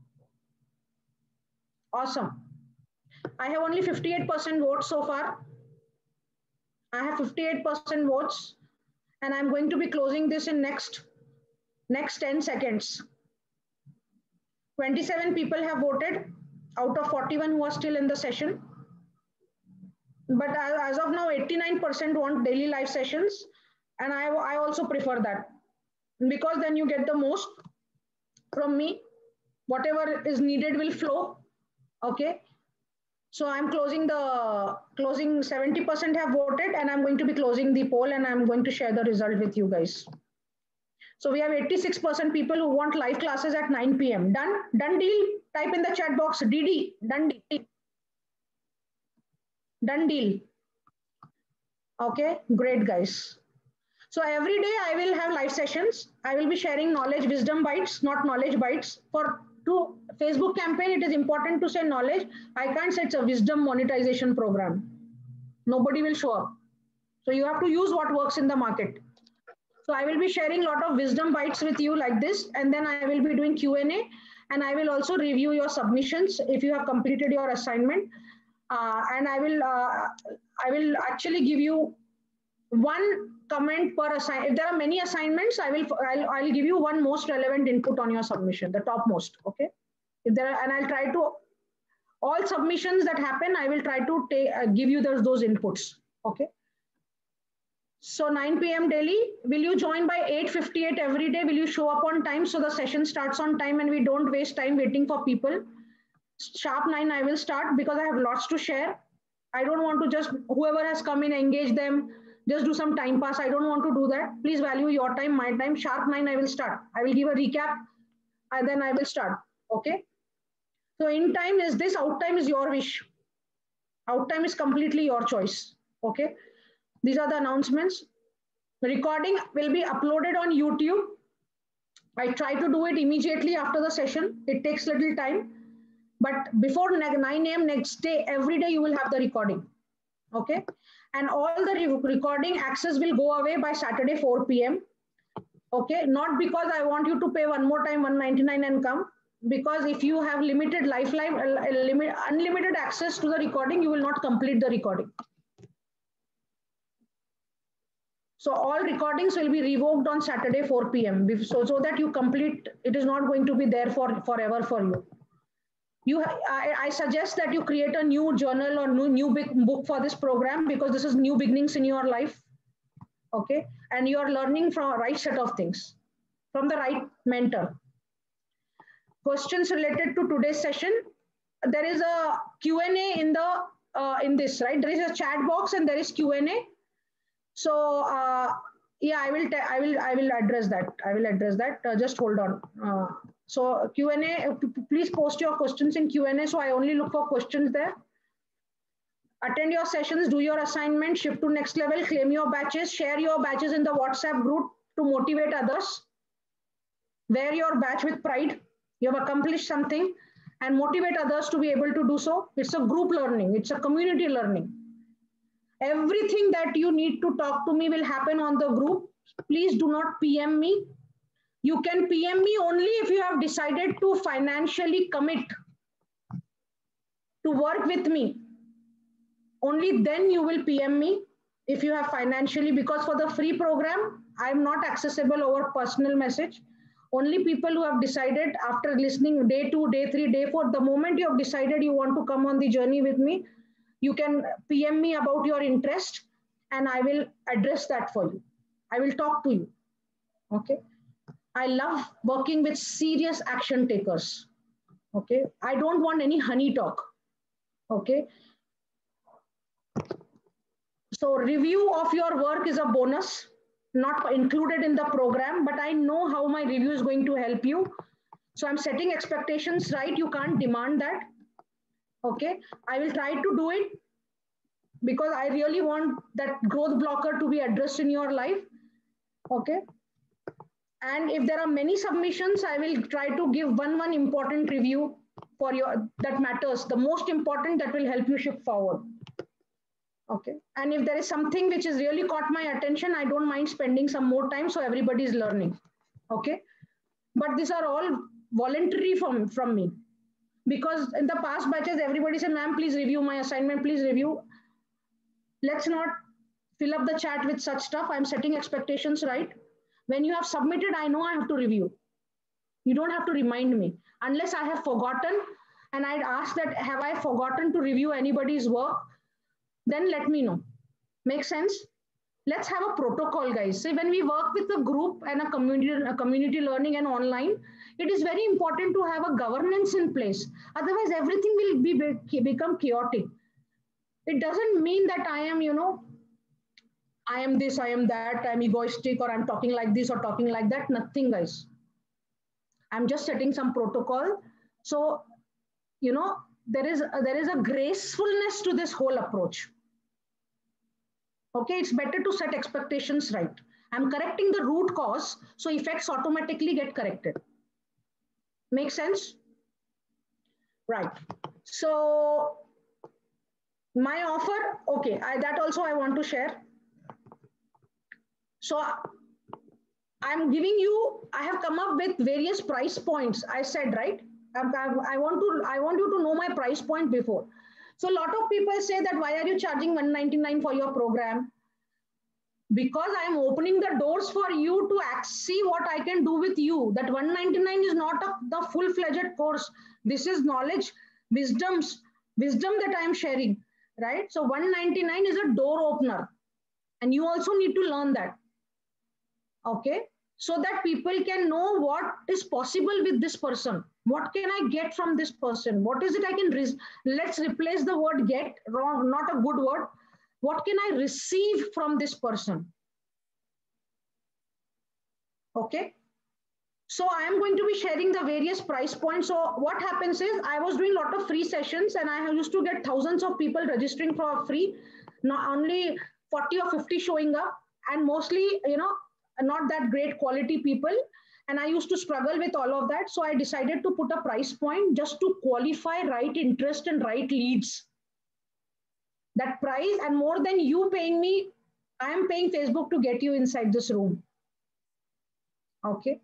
Awesome. I have only fifty-eight percent votes so far. I have fifty-eight percent votes and I'm going to be closing this in next, next ten seconds. twenty-seven people have voted out of forty-one who are still in the session. But as of now, eighty-nine percent want daily live sessions. And I, I also prefer that because then you get the most from me. Whatever is needed will flow. Okay. So I'm closing the, closing seventy percent have voted and I'm going to be closing the poll and I'm going to share the result with you guys. So we have eighty-six percent people who want live classes at nine P M Done? Done deal? Type in the chat box, D D, done deal. Done deal. Okay, great guys. So every day I will have live sessions. I will be sharing knowledge, wisdom bites, not knowledge bites for to Facebook campaign, it is important to say knowledge. I can't say it's a wisdom monetization program. Nobody will show up. So you have to use what works in the market. So I will be sharing a lot of wisdom bites with you like this, and then I will be doing Q and A, and I will also review your submissions if you have completed your assignment. Uh, and I will, uh, I will actually give you one comment per assignment. If there are many assignments, I will, I'll, I'll give you one most relevant input on your submission, the topmost. Okay. If there are, and I'll try to, all submissions that happen, I will try to take, uh, give you those, those inputs. Okay. So nine P M daily, will you join by eight fifty-eight every day? Will you show up on time so the session starts on time and we don't waste time waiting for people? Sharp nine, I will start because I have lots to share. I don't want to just, whoever has come in, engage them, just do some time pass. I don't want to do that. Please value your time, my time. Sharp nine, I will start. I will give a recap and then I will start. Okay. So in time is this, out time is your wish. Out time is completely your choice. Okay. These are the announcements. The recording will be uploaded on YouTube. I try to do it immediately after the session. It takes little time. But before nine A M next day, every day you will have the recording. Okay. And all the re recording access will go away by Saturday, four P M Okay. Not because I want you to pay one more time, one ninety-nine and come. Because if you have limited lifeline, uh, limit, unlimited access to the recording, you will not complete the recording. So all recordings will be revoked on Saturday, four P M So, so that you complete, it is not going to be there for forever for you. You, I, I suggest that you create a new journal or new, new big book for this program because this is new beginnings in your life. Okay. And you are learning from a right set of things, from the right mentor. Questions related to today's session. There is a Q and A in the, uh, in this, right? There is a chat box and there is Q and A. So uh, yeah, I will, I will, I will address that. I will address that. Uh, just hold on. Uh, so Q and A, please post your questions in Q and A. So I only look for questions there. Attend your sessions, do your assignment, shift to next level, claim your batches, share your batches in the WhatsApp group to motivate others. Wear your badge with pride. You have accomplished something and motivate others to be able to do so. It's a group learning. It's a community learning. Everything that you need to talk to me will happen on the group. Please do not P M me. You can P M me only if you have decided to financially commit to work with me. Only then you will P M me if you have financially, because for the free program, I am not accessible over personal message. Only people who have decided after listening day two, day three, day four, the moment you have decided you want to come on the journey with me, you can P M me about your interest and I will address that for you. I will talk to you. Okay. I love working with serious action takers. Okay. I don't want any honey talk. Okay. So review of your work is a bonus, not included in the program, but I know how my review is going to help you. So I'm setting expectations, right? You can't demand that. Okay, I will try to do it because I really want that growth blocker to be addressed in your life. Okay. And if there are many submissions, I will try to give one, one important review for your, that matters. The most important that will help you shift forward. Okay. And if there is something which has really caught my attention, I don't mind spending some more time so everybody is learning. Okay. But these are all voluntary from, from me. Because in the past batches, everybody said, ma'am, please review my assignment, please review. Let's not fill up the chat with such stuff. I'm setting expectations, right? When you have submitted, I know I have to review. You don't have to remind me. Unless I have forgotten, and I'd ask that, have I forgotten to review anybody's work? Then let me know. Make sense? Let's have a protocol, guys. See, when we work with a group and a community, a community learning and online, it is very important to have a governance in place. Otherwise, everything will be, become chaotic. It doesn't mean that I am, you know, I am this, I am that, I'm egoistic, or I'm talking like this or talking like that. Nothing, guys. I'm just setting some protocol. So, you know, there is, a, there is a gracefulness to this whole approach. Okay, it's better to set expectations right. I'm correcting the root cause, so effects automatically get corrected. Make sense? Right. So my offer, okay, I, that also I want to share. So I'm giving you, I have come up with various price points. I said, right? I'm, I'm, I want to, I want you to know my price point before. So a lot of people say that why are you charging one ninety-nine for your program? Because I'm opening the doors for you to see what I can do with you. That one ninety-nine is not a, the full-fledged course. This is knowledge, wisdoms, wisdom that I'm sharing, right? So one ninety-nine is a door opener. And you also need to learn that. Okay, so that people can know what is possible with this person. What can I get from this person? What is it I can, re let's replace the word get, wrong, not a good word. What can I receive from this person? Okay, so I am going to be sharing the various price points. So what happens is I was doing a lot of free sessions and I used to get thousands of people registering for free, not only forty or fifty showing up, and mostly, you know, not that great quality people. And I used to struggle with all of that. So I decided to put a price point just to qualify right interest and right leads. That price, and more than you paying me, I am paying Facebook to get you inside this room. Okay.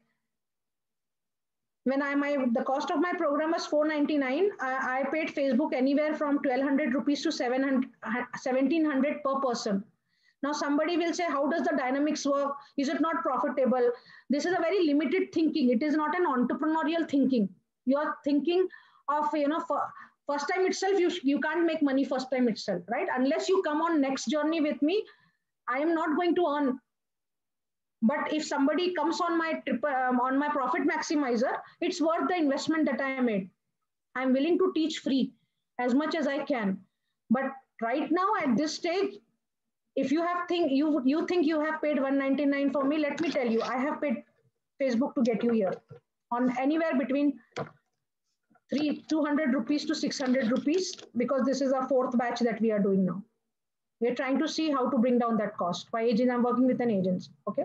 When I, my, the cost of my program was four ninety-nine, I, I paid Facebook anywhere from twelve hundred rupees to seventeen hundred per person. Now somebody will say, how does the dynamics work? Is it not profitable? This is a very limited thinking. It is not an entrepreneurial thinking. You are thinking of, you know, for first time itself, you, you can't make money first time itself, right? Unless you come on next journey with me, I am not going to earn. But if somebody comes on my trip, um, on my profit maximizer, it's worth the investment that I made. I'm willing to teach free as much as I can. But right now at this stage, if you have think you you think you have paid one ninety-nine for me, let me tell you, I have paid Facebook to get you here on anywhere between three two hundred rupees to six hundred rupees, because this is our fourth batch that we are doing now. We're trying to see how to bring down that cost. By agent, I'm working with an agency. Okay,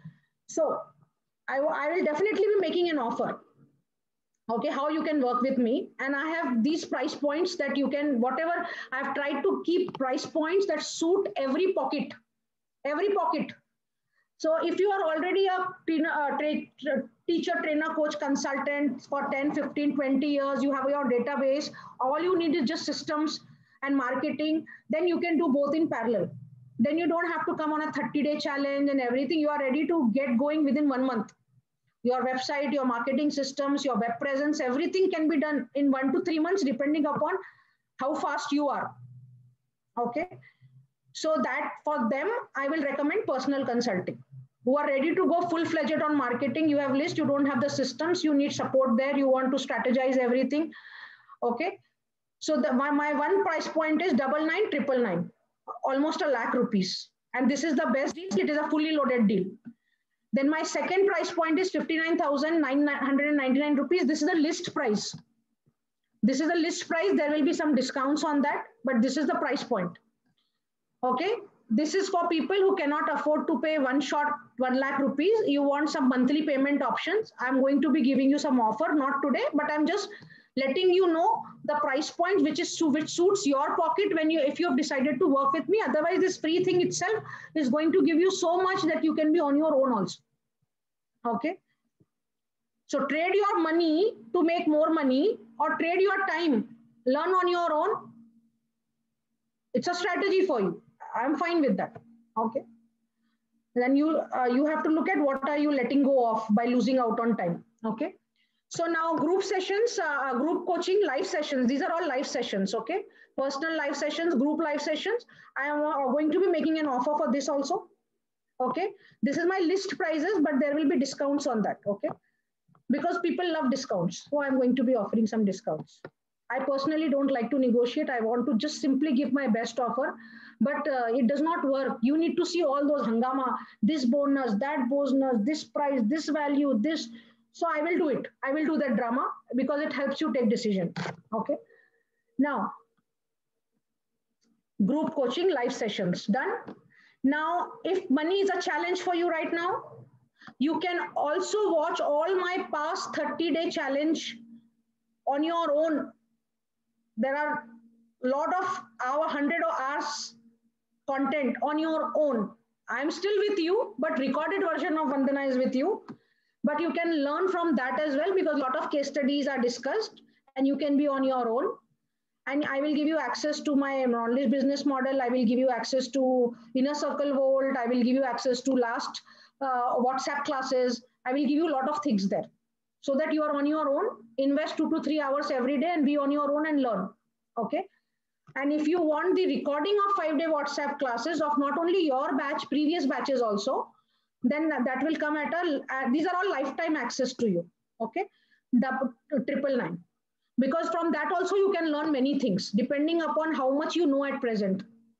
so I, I will definitely be making an offer. Okay, how you can work with me. And I have these price points that you can, whatever, I've tried to keep price points that suit every pocket, every pocket. So if you are already a trainer, uh, tra teacher, trainer, coach, consultant for ten, fifteen, twenty years, you have your database, all you need is just systems and marketing, then you can do both in parallel. Then you don't have to come on a thirty day challenge and everything. You are ready to get going within one month. Your website, your marketing systems, your web presence, everything can be done in one to three months, depending upon how fast you are. Okay. So that for them, I will recommend personal consulting. Who are ready to go full-fledged on marketing. You have list, you don't have the systems, you need support there, you want to strategize everything. Okay. So the, my, my one price point is double nine, triple nine, almost a lakh rupees. And this is the best deal. It is a fully loaded deal. Then my second price point is fifty-nine thousand nine hundred ninety-nine rupees. This is the list price. This is the list price. There will be some discounts on that, but this is the price point. Okay. This is for people who cannot afford to pay one shot one lakh rupees. You want some monthly payment options. I'm going to be giving you some offer, not today, but I'm just letting you know the price point which is which suits your pocket when you if you have decided to work with me. Otherwise, this free thing itself is going to give you so much that you can be on your own also. Okay. So trade your money to make more money, or trade your time, learn on your own. It's a strategy for you. I'm fine with that. Okay. Then you uh, you have to look at what are you letting go of by losing out on time. Okay. So now group sessions, uh, group coaching, live sessions. These are all live sessions. Okay. Personal live sessions, group live sessions. I am uh, going to be making an offer for this also. Okay. This is my list prices, but there will be discounts on that. Okay. Because people love discounts. So I'm going to be offering some discounts. I personally don't like to negotiate. I want to just simply give my best offer, but uh, it does not work. You need to see all those hangama, this bonus, that bonus, this price, this value, this. So I will do it. I will do that drama because it helps you take decision. Okay. Now, group coaching, live sessions, done. Now, if money is a challenge for you right now, you can also watch all my past thirty day challenge on your own there are a lot of our one hundred hours content on your own. I'm still with you, but recorded version of Vandana is with you. But you can learn from that as well because a lot of case studies are discussed and you can be on your own. And I will give you access to my knowledge business model. I will give you access to Inner Circle Vault. I will give you access to last uh, WhatsApp classes. I will give you a lot of things there so that you are on your own. Invest two to three hours every day and be on your own and learn. Okay. And if you want the recording of five-day WhatsApp classes of not only your batch, previous batches also, then that will come at a, uh, these are all lifetime access to you. Okay. Triple nine. Because from that also you can learn many things depending upon how much you know at present.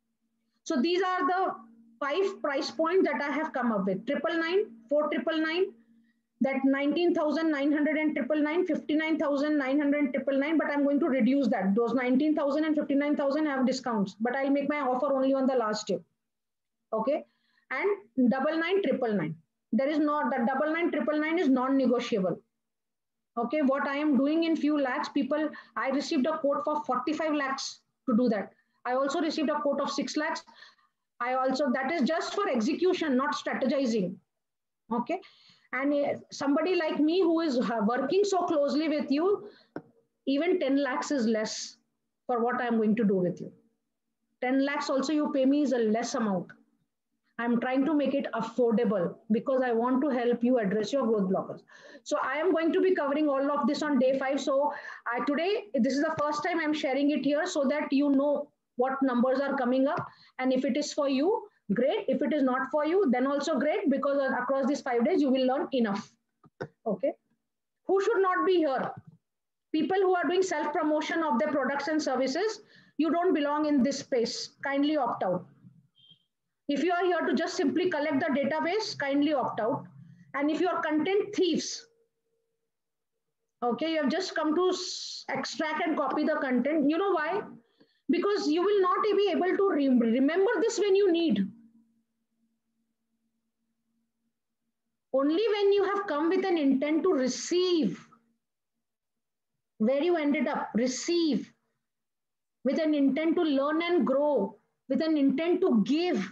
So these are the five price points that I have come up with. Triple nine, four triple nine, that nineteen thousand nine hundred and triple nine, fifty-nine thousand nine hundred and triple nine, but I'm going to reduce that. Those nineteen thousand and fifty-nine thousand have discounts, but I'll make my offer only on the last day. Okay. And double nine, triple nine. There is not, that double nine, triple nine is non-negotiable. Okay, what I am doing in few lakhs, people, I received a quote for forty-five lakhs to do that. I also received a quote of six lakhs. I also, that is just for execution, not strategizing. Okay. And somebody like me who is working so closely with you, even ten lakhs is less for what I'm going to do with you. ten lakhs also you pay me is a less amount. I'm trying to make it affordable because I want to help you address your growth blockers. So I am going to be covering all of this on day five. So I, today, this is the first time I'm sharing it here so that you know what numbers are coming up. And if it is for you, great. If it is not for you, then also great because across these five days, you will learn enough. Okay. Who should not be here? People who are doing self-promotion of their products and services, you don't belong in this space. Kindly opt out. If you are here to just simply collect the database, kindly opt out. And if you are content thieves, okay, you have just come to extract and copy the content. You know why? Because you will not be able to re remember this when you need. Only when you have come with an intent to receive, where you ended up, receive, with an intent to learn and grow, with an intent to give,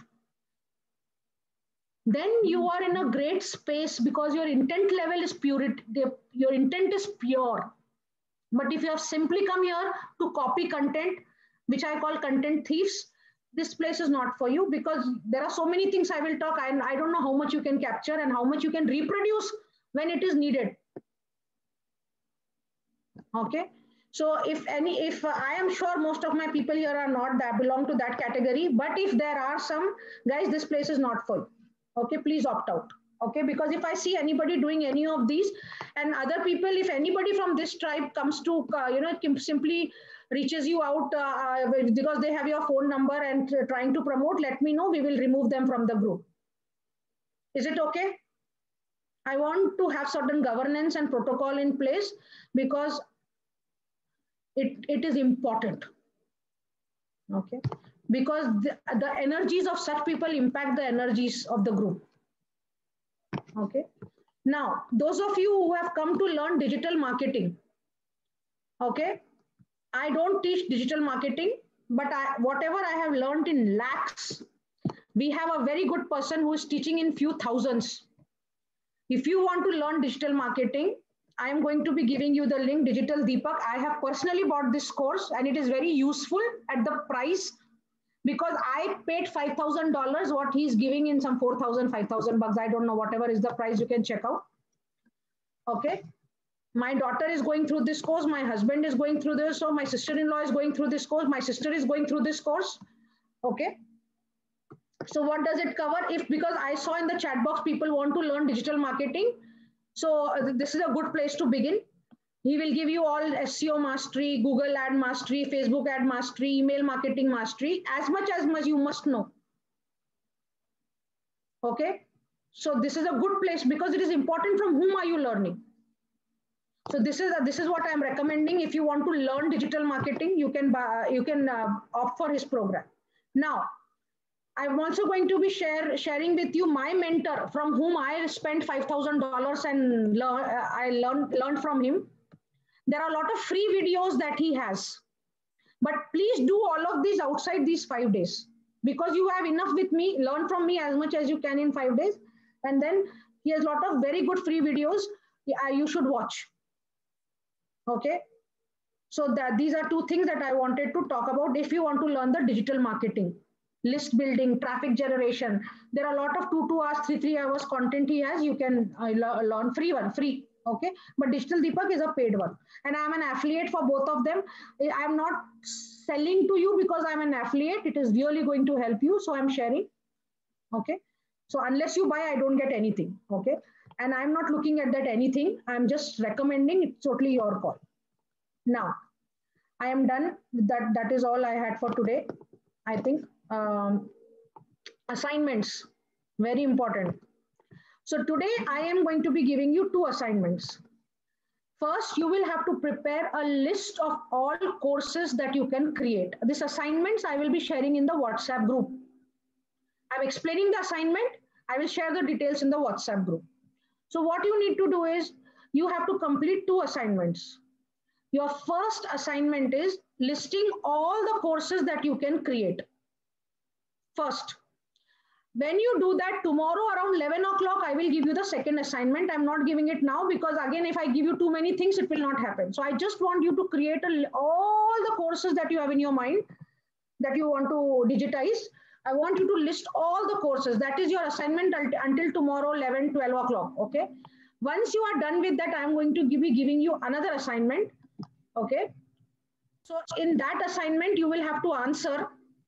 then you are in a great space because your intent level is purity, your intent is pure. But if you have simply come here to copy content, which I call content thieves, this place is not for you because there are so many things I will talk and I don't know how much you can capture and how much you can reproduce when it is needed. Okay. So if any, if uh, I am sure most of my people here are not that belong to that category, but if there are some guys, this place is not for you. Okay, please opt out. Okay, because if I see anybody doing any of these and other people, if anybody from this tribe comes to, uh, you know, simply reaches you out uh, because they have your phone number and uh, trying to promote, let me know. We will remove them from the group. Is it okay? I want to have certain governance and protocol in place because it, it is important. Okay. Because the, the energies of such people impact the energies of the group. Okay. Now, those of you who have come to learn digital marketing, okay, I don't teach digital marketing, but I, whatever I have learned in lakhs, we have a very good person who is teaching in few thousands. If you want to learn digital marketing, I am going to be giving you the link, Digital Deepak. I have personally bought this course and it is very useful at the price because I paid five thousand dollars, what he's giving in some four thousand, five thousand bucks. I don't know, whatever is the price, you can check out. Okay. My daughter is going through this course. My husband is going through this. So my sister-in-law is going through this course. My sister is going through this course. Okay. So what does it cover? If, because I saw in the chat box, people want to learn digital marketing. So uh, this is a good place to begin. He will give you all S E O mastery, Google ad mastery, Facebook ad mastery, email marketing mastery, as much as much you must know. Okay. So this is a good place because it is important from whom are you learning. So this is, a, this is what I'm recommending. If you want to learn digital marketing, you can, buy, you can uh, opt for his program. Now, I'm also going to be share, sharing with you my mentor from whom I spent five thousand dollars and learn, uh, I learned, learned from him. There are a lot of free videos that he has. But please do all of these outside these five days because you have enough with me. Learn from me as much as you can in five days. And then he has a lot of very good free videos you should watch. Okay. So that these are two things that I wanted to talk about. If you want to learn the digital marketing, list building, traffic generation, there are a lot of two, two hours, three, three hours content he has. You can uh, learn free one, free. Okay. But Digital Deepak is a paid one. And I'm an affiliate for both of them. I'm not selling to you because I'm an affiliate. It is really going to help you. So I'm sharing. Okay. So unless you buy, I don't get anything. Okay. And I'm not looking at that anything. I'm just recommending. It's totally your call. Now, I am done. That, that is all I had for today. I think um, assignments, very important. So today I am going to be giving you two assignments. First, you will have to prepare a list of all courses that you can create. These assignments I will be sharing in the WhatsApp group. I'm explaining the assignment. I will share the details in the WhatsApp group. So what you need to do is you have to complete two assignments. Your first assignment is listing all the courses that you can create. First, when you do that tomorrow around eleven o'clock, I will give you the second assignment. I'm not giving it now because again, if I give you too many things, it will not happen. So I just want you to create a, all the courses that you have in your mind that you want to digitize. I want you to list all the courses. That is your assignment until tomorrow, eleven, twelve o'clock. Okay. Once you are done with that, I'm going to be giving you another assignment. Okay. So in that assignment, you will have to answer.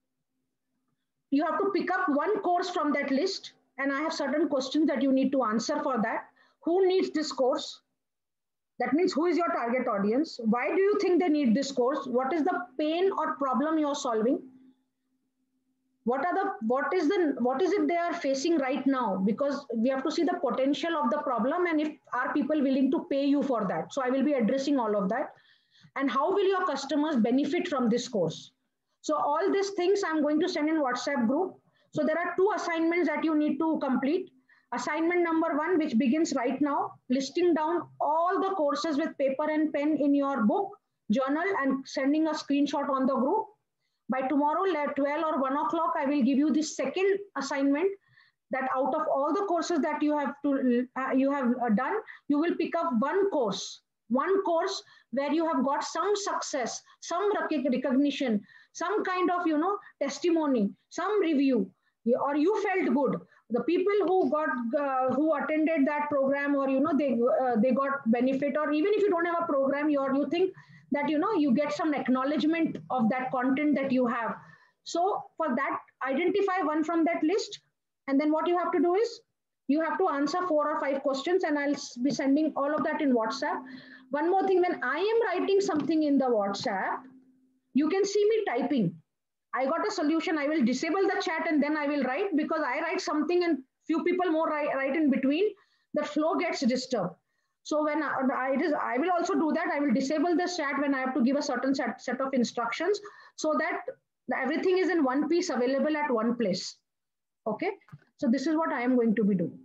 You have to pick up one course from that list. And I have certain questions that you need to answer for that. Who needs this course? That means who is your target audience? Why do you think they need this course? What is the pain or problem you're solving? What are the what is the what is it they are facing right now? Because we have to see the potential of the problem and if are people willing to pay you for that. So I will be addressing all of that. And how will your customers benefit from this course? So all these things I'm going to send in WhatsApp group. So there are two assignments that you need to complete. Assignment number one, which begins right now, listing down all the courses with paper and pen in your book, journal, and sending a screenshot on the group. By tomorrow, twelve or one o'clock, I will give you the second assignment that out of all the courses that you have to uh, you have uh, done, you will pick up one course, one course where you have got some success, some recognition, some kind of you know testimony, some review, or you felt good. The people who got uh, who attended that program, or you know they uh, they got benefit, or even if you don't have a program, you or you think that you know you get some acknowledgement of that content that you have. So for that, identify one from that list, and then what you have to do is you have to answer four or five questions, and I'll be sending all of that in WhatsApp. One more thing, when I am writing something in the WhatsApp, you can see me typing. I got a solution. I will disable the chat and then I will write, because I write something and few people more write, write in between. The flow gets disturbed. So when I, I, it is, I will also do that. I will disable the chat when I have to give a certain set, set of instructions so that everything is in one piece available at one place. Okay. So this is what I am going to be doing.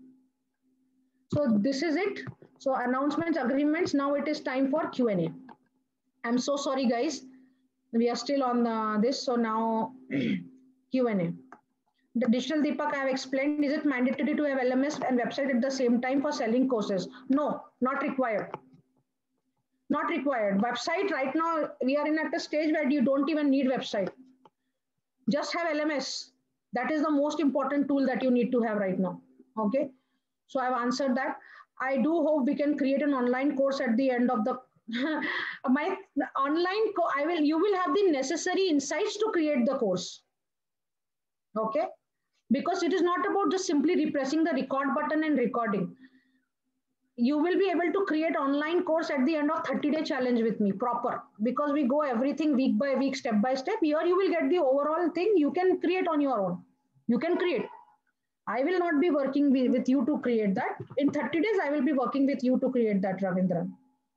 So this is it. So announcements, agreements. Now it is time for Q and A. I'm so sorry, guys. We are still on uh, this. So now Q and A. The Digital Deepak I have explained, is it mandatory to have L M S and website at the same time for selling courses? No, not required. Not required. Website right now, we are in at a stage where you don't even need website. Just have L M S. That is the most important tool that you need to have right now. Okay. So I've answered that. I do hope we can create an online course at the end of the my online co I will you will have the necessary insights to create the course. Okay, because it is not about just simply repressing the record button and recording. You will be able to create online course at the end of thirty day challenge with me proper, because we go everything week by week, step by step. Here you will get the overall thing. You can create on your own. You can create. I will not be working with you to create that. In thirty days, I will be working with you to create that, Ravindran.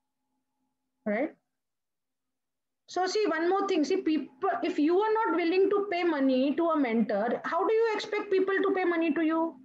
Right? So see, one more thing. See, people, if you are not willing to pay money to a mentor, how do you expect people to pay money to you?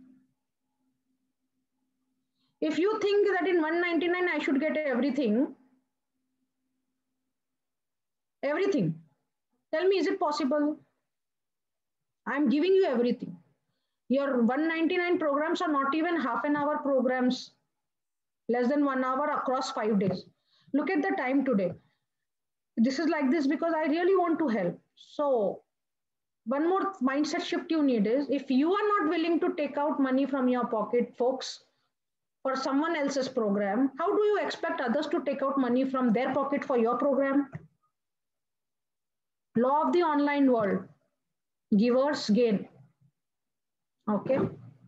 If you think that in one ninety-nine I should get everything, everything, Tell me, is it possible? I'm giving you everything. Your one ninety-nine programs are not even half an hour programs, less than one hour across five days. Look at the time today. This is like this because I really want to help. So one more mindset shift you need is, if you are not willing to take out money from your pocket, folks, for someone else's program, how do you expect others to take out money from their pocket for your program? Law of the online world, givers gain. Okay.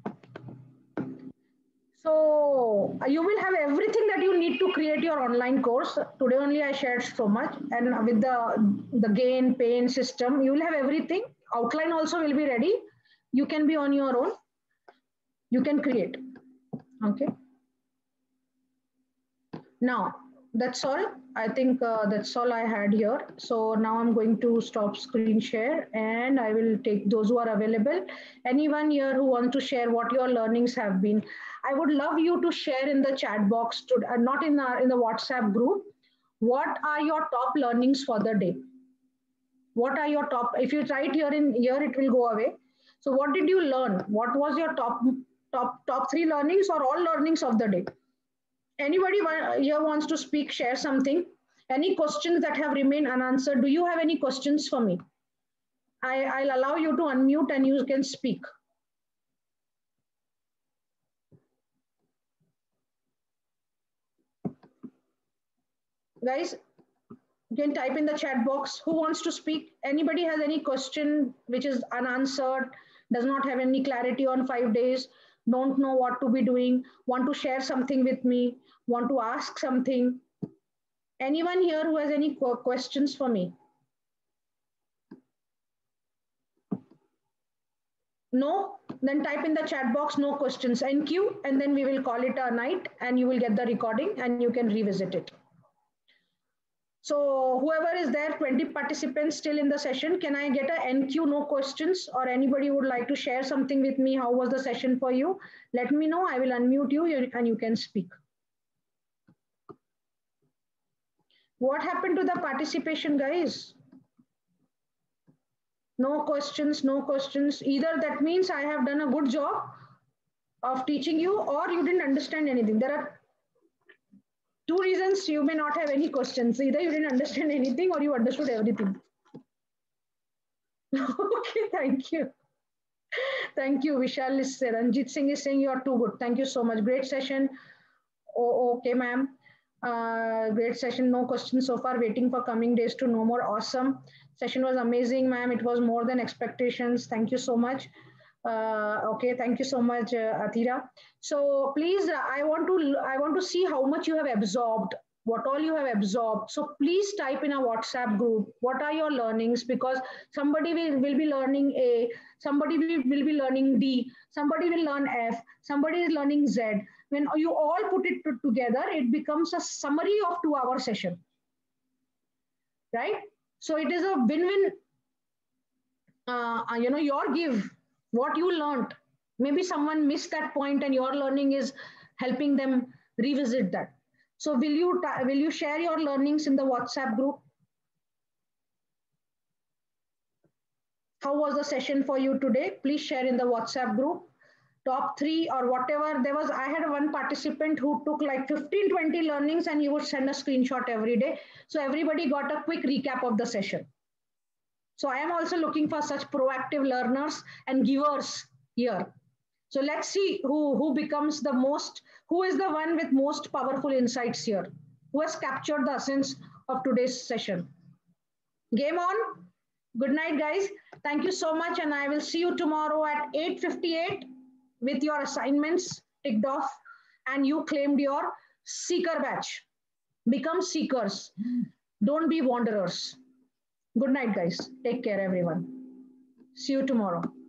So you will have everything that you need to create your online course. Today only I shared so much, and with the, the gain, pain system, you will have everything. Outline also will be ready. You can be on your own. You can create. Okay. Now, that's all. I think uh, that's all I had here. So now I'm going to stop screen share and I will take those who are available. Anyone here who wants to share what your learnings have been, I would love you to share in the chat box, to, uh, not in the, in the WhatsApp group. What are your top learnings for the day? What are your top, if you write here in here, it will go away. So what did you learn? What was your top, top, top three learnings or all learnings of the day? Anybody here wants to speak, share something? Any questions that have remained unanswered? Do you have any questions for me? I, I'll allow you to unmute and you can speak. Guys, you can type in the chat box. Who wants to speak? Anybody has any question which is unanswered, does not have any clarity on five days, don't know what to be doing, want to share something with me, want to ask something? Anyone here who has any questions for me? No? Then type in the chat box, no questions, N Q, and then we will call it a night and you will get the recording and you can revisit it. So whoever is there, twenty participants still in the session, can I get a N Q, no questions, or anybody would like to share something with me? How was the session for you? Let me know, I will unmute you and you can speak. What happened to the participation, guys? No questions, no questions. Either that means I have done a good job of teaching you or you didn't understand anything. There are two reasons you may not have any questions. Either you didn't understand anything or you understood everything. Okay, thank you. Thank you. Vishal is Ranjit Singh is saying you are too good. Thank you so much. Great session. Oh, okay, ma'am. Uh, great session. No questions so far. Waiting for coming days to know more. Awesome. Session was amazing, ma'am. It was more than expectations. Thank you so much. Uh, okay, thank you so much, uh, Athira. So please, uh, I want to I want to see how much you have absorbed, what all you have absorbed. So please type in a WhatsApp group. What are your learnings? Because somebody will, will be learning A, somebody will, will be learning D, somebody will learn F, somebody is learning Z. When you all put it together, it becomes a summary of two-hour session, right? So it is a win-win. Uh, you know, your give, what you learned. Maybe someone missed that point, and your learning is helping them revisit that. So will you will you share your learnings in the WhatsApp group? How was the session for you today? Please share in the WhatsApp group. Top three or whatever there was. I had one participant who took like fifteen, twenty learnings and he would send a screenshot every day. So everybody got a quick recap of the session. So I am also looking for such proactive learners and givers here. So let's see who, who becomes the most, who is the one with most powerful insights here, who has captured the essence of today's session. Game on. Good night, guys. Thank you so much. And I will see you tomorrow at eight fifty-eight with your assignments ticked off and you claimed your seeker badge. Become seekers. Don't be wanderers. Good night, guys. Take care, everyone. See you tomorrow.